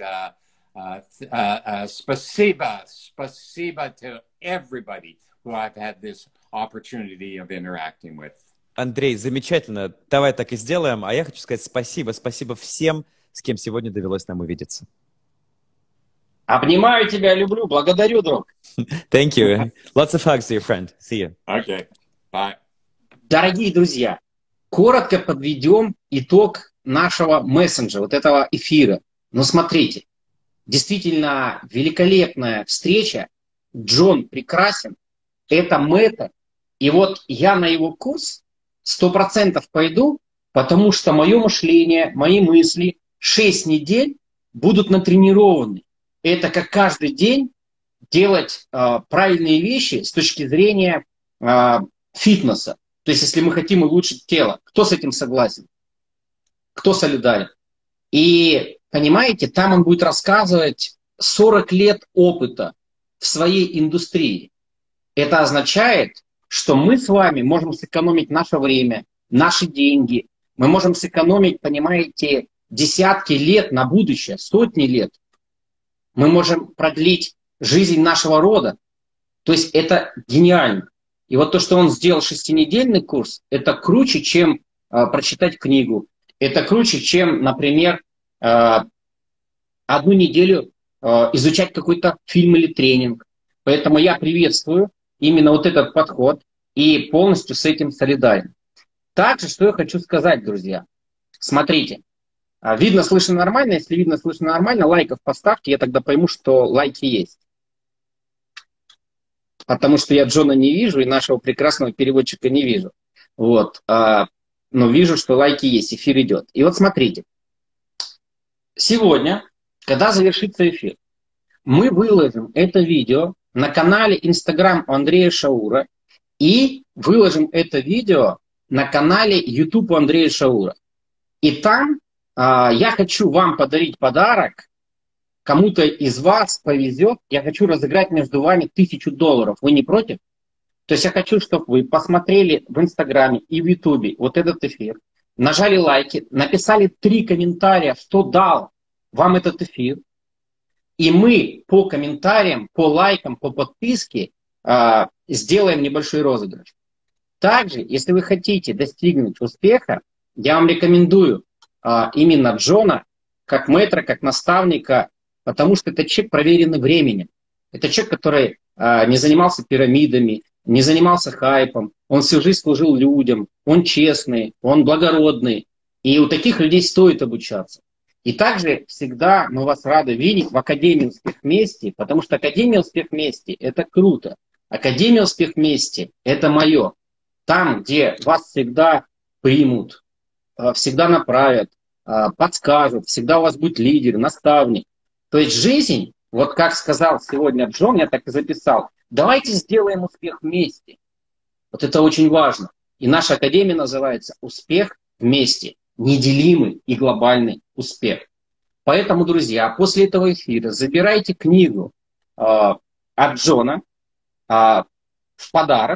spasiba to everybody who I've had this opportunity of interacting with. Андрей, замечательно. Давай так и сделаем. А я хочу сказать спасибо. Спасибо всем, с кем сегодня довелось нам увидеться. Обнимаю тебя, люблю, благодарю, друг. Thank you. Lots of hugs, dear friend. See you. Okay. Bye. Дорогие друзья, коротко подведем итог нашего мессенджера, вот этого эфира. Но смотрите, действительно великолепная встреча. Джон прекрасен. Это мэтр. И вот я на его курс 100% пойду, потому что мое мышление, мои мысли 6 недель будут натренированы. Это как каждый день делать правильные вещи с точки зрения фитнеса. То есть, если мы хотим улучшить тело, кто с этим согласен? Кто солидарен? И, понимаете, там он будет рассказывать 40 лет опыта в своей индустрии. Это означает, что мы с вами можем сэкономить наше время, наши деньги. Мы можем сэкономить, понимаете, десятки лет на будущее, сотни лет. Мы можем продлить жизнь нашего рода. То есть это гениально. И вот то, что он сделал 6-недельный курс, это круче, чем прочитать книгу. Это круче, чем, например, 1 неделю изучать какой-то фильм или тренинг. Поэтому я приветствую именно вот этот подход и полностью с этим солидарен. Также, что я хочу сказать, друзья. Смотрите, видно, слышно нормально. Если видно, слышно нормально, лайков поставьте, я тогда пойму, что лайки есть. Потому что я Джона не вижу и нашего прекрасного переводчика не вижу. Вот. Но вижу, что лайки есть, эфир идет. И вот смотрите. Сегодня, когда завершится эфир, мы выложим это видео на канале Instagram у Андрея Шаура и выложим это видео на канале YouTube у Андрея Шаура. И там я хочу вам подарить подарок. Кому-то из вас повезет, я хочу разыграть между вами $1000. Вы не против? То есть я хочу, чтобы вы посмотрели в Инстаграме и в Ютубе вот этот эфир, нажали лайки, написали 3 комментария, что дал вам этот эфир. И мы по комментариям, по лайкам, по подписке сделаем небольшой розыгрыш. Также, если вы хотите достигнуть успеха, я вам рекомендую именно Джона как мэтра, как наставника, потому что это человек, проверенный временем. Это человек, который не занимался пирамидами, не занимался хайпом. Он всю жизнь служил людям. Он честный, он благородный. И у таких людей стоит обучаться. И также всегда мы вас рады видеть в Академии Успех Вместе, потому что Академия Успех Вместе – это круто. Академия Успех Вместе – это мое. Там, где вас всегда примут, всегда направят, подскажут, всегда у вас будет лидер, наставник. То есть жизнь, вот как сказал сегодня Джон, я так и записал, давайте сделаем успех вместе. Вот это очень важно. И наша академия называется «Успех вместе». Неделимый и глобальный успех. Поэтому, друзья, после этого эфира забирайте книгу от Джона в подарок.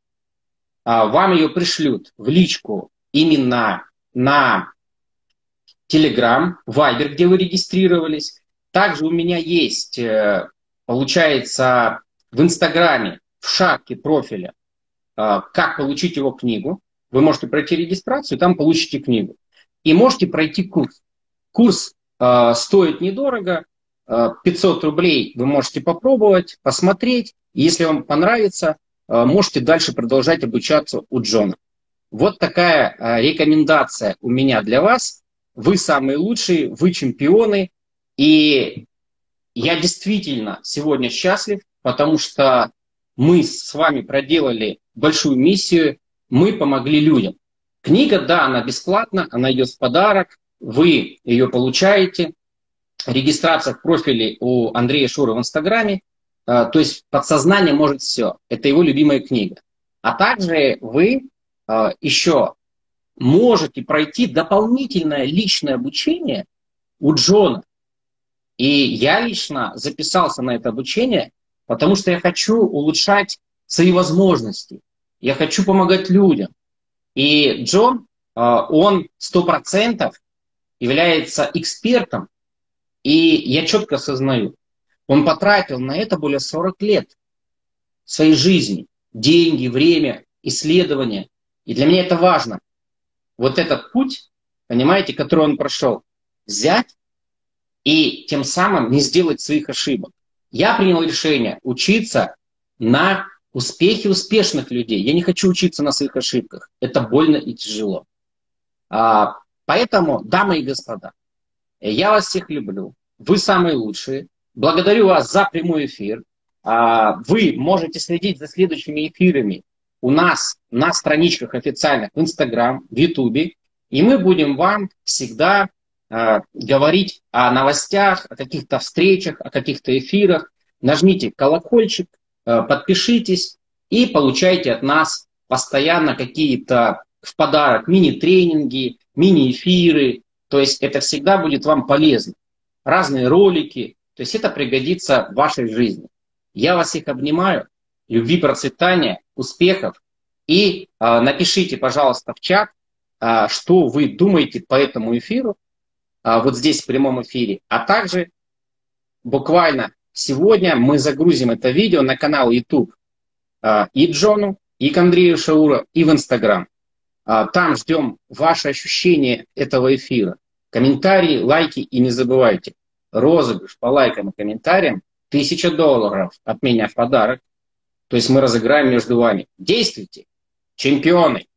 Вам ее пришлют в личку именно на Telegram, Viber, где вы регистрировались. Также у меня есть, получается, в Инстаграме, в шапке профиля, как получить его книгу. Вы можете пройти регистрацию, там получите книгу. И можете пройти курс. Курс стоит недорого, 500 рублей вы можете попробовать, посмотреть. Если вам понравится, можете дальше продолжать обучаться у Джона. Вот такая рекомендация у меня для вас. Вы самые лучшие, вы чемпионы. И я действительно сегодня счастлив, потому что мы с вами проделали большую миссию, мы помогли людям. Книга, да, она бесплатна, она идет в подарок, вы ее получаете. Регистрация в профиле у Андрея Шаура в Инстаграме. То есть подсознание может все. Это его любимая книга. А также вы еще можете пройти дополнительное личное обучение у Джона. И я лично записался на это обучение, потому что я хочу улучшать свои возможности. Я хочу помогать людям. И Джон, он 100% является экспертом. И я четко осознаю, он потратил на это более 40 лет своей жизни. Деньги, время, исследования. И для меня это важно. Вот этот путь, понимаете, который он прошел, взять и тем самым не сделать своих ошибок. Я принял решение учиться на успехе успешных людей. Я не хочу учиться на своих ошибках. Это больно и тяжело. Поэтому, дамы и господа, я вас всех люблю. Вы самые лучшие. Благодарю вас за прямой эфир. Вы можете следить за следующими эфирами у нас на страничках официальных в Инстаграм, в Ютубе. И мы будем вам всегда говорить о новостях, о каких-то встречах, о каких-то эфирах. Нажмите колокольчик, подпишитесь и получайте от нас постоянно какие-то в подарок мини-тренинги, мини-эфиры. То есть это всегда будет вам полезно. Разные ролики. То есть это пригодится в вашей жизни. Я вас всех обнимаю. Любви, процветания, успехов. И напишите, пожалуйста, в чат, что вы думаете по этому эфиру. Вот здесь в прямом эфире. А также буквально сегодня мы загрузим это видео на канал YouTube и Джону, и к Андрею Шаура, и в Инстаграм. Там ждем ваши ощущения этого эфира. Комментарии, лайки и не забывайте. Розыгрыш по лайкам и комментариям $1000 от меня в подарок. То есть мы разыграем между вами. Действуйте, чемпионы!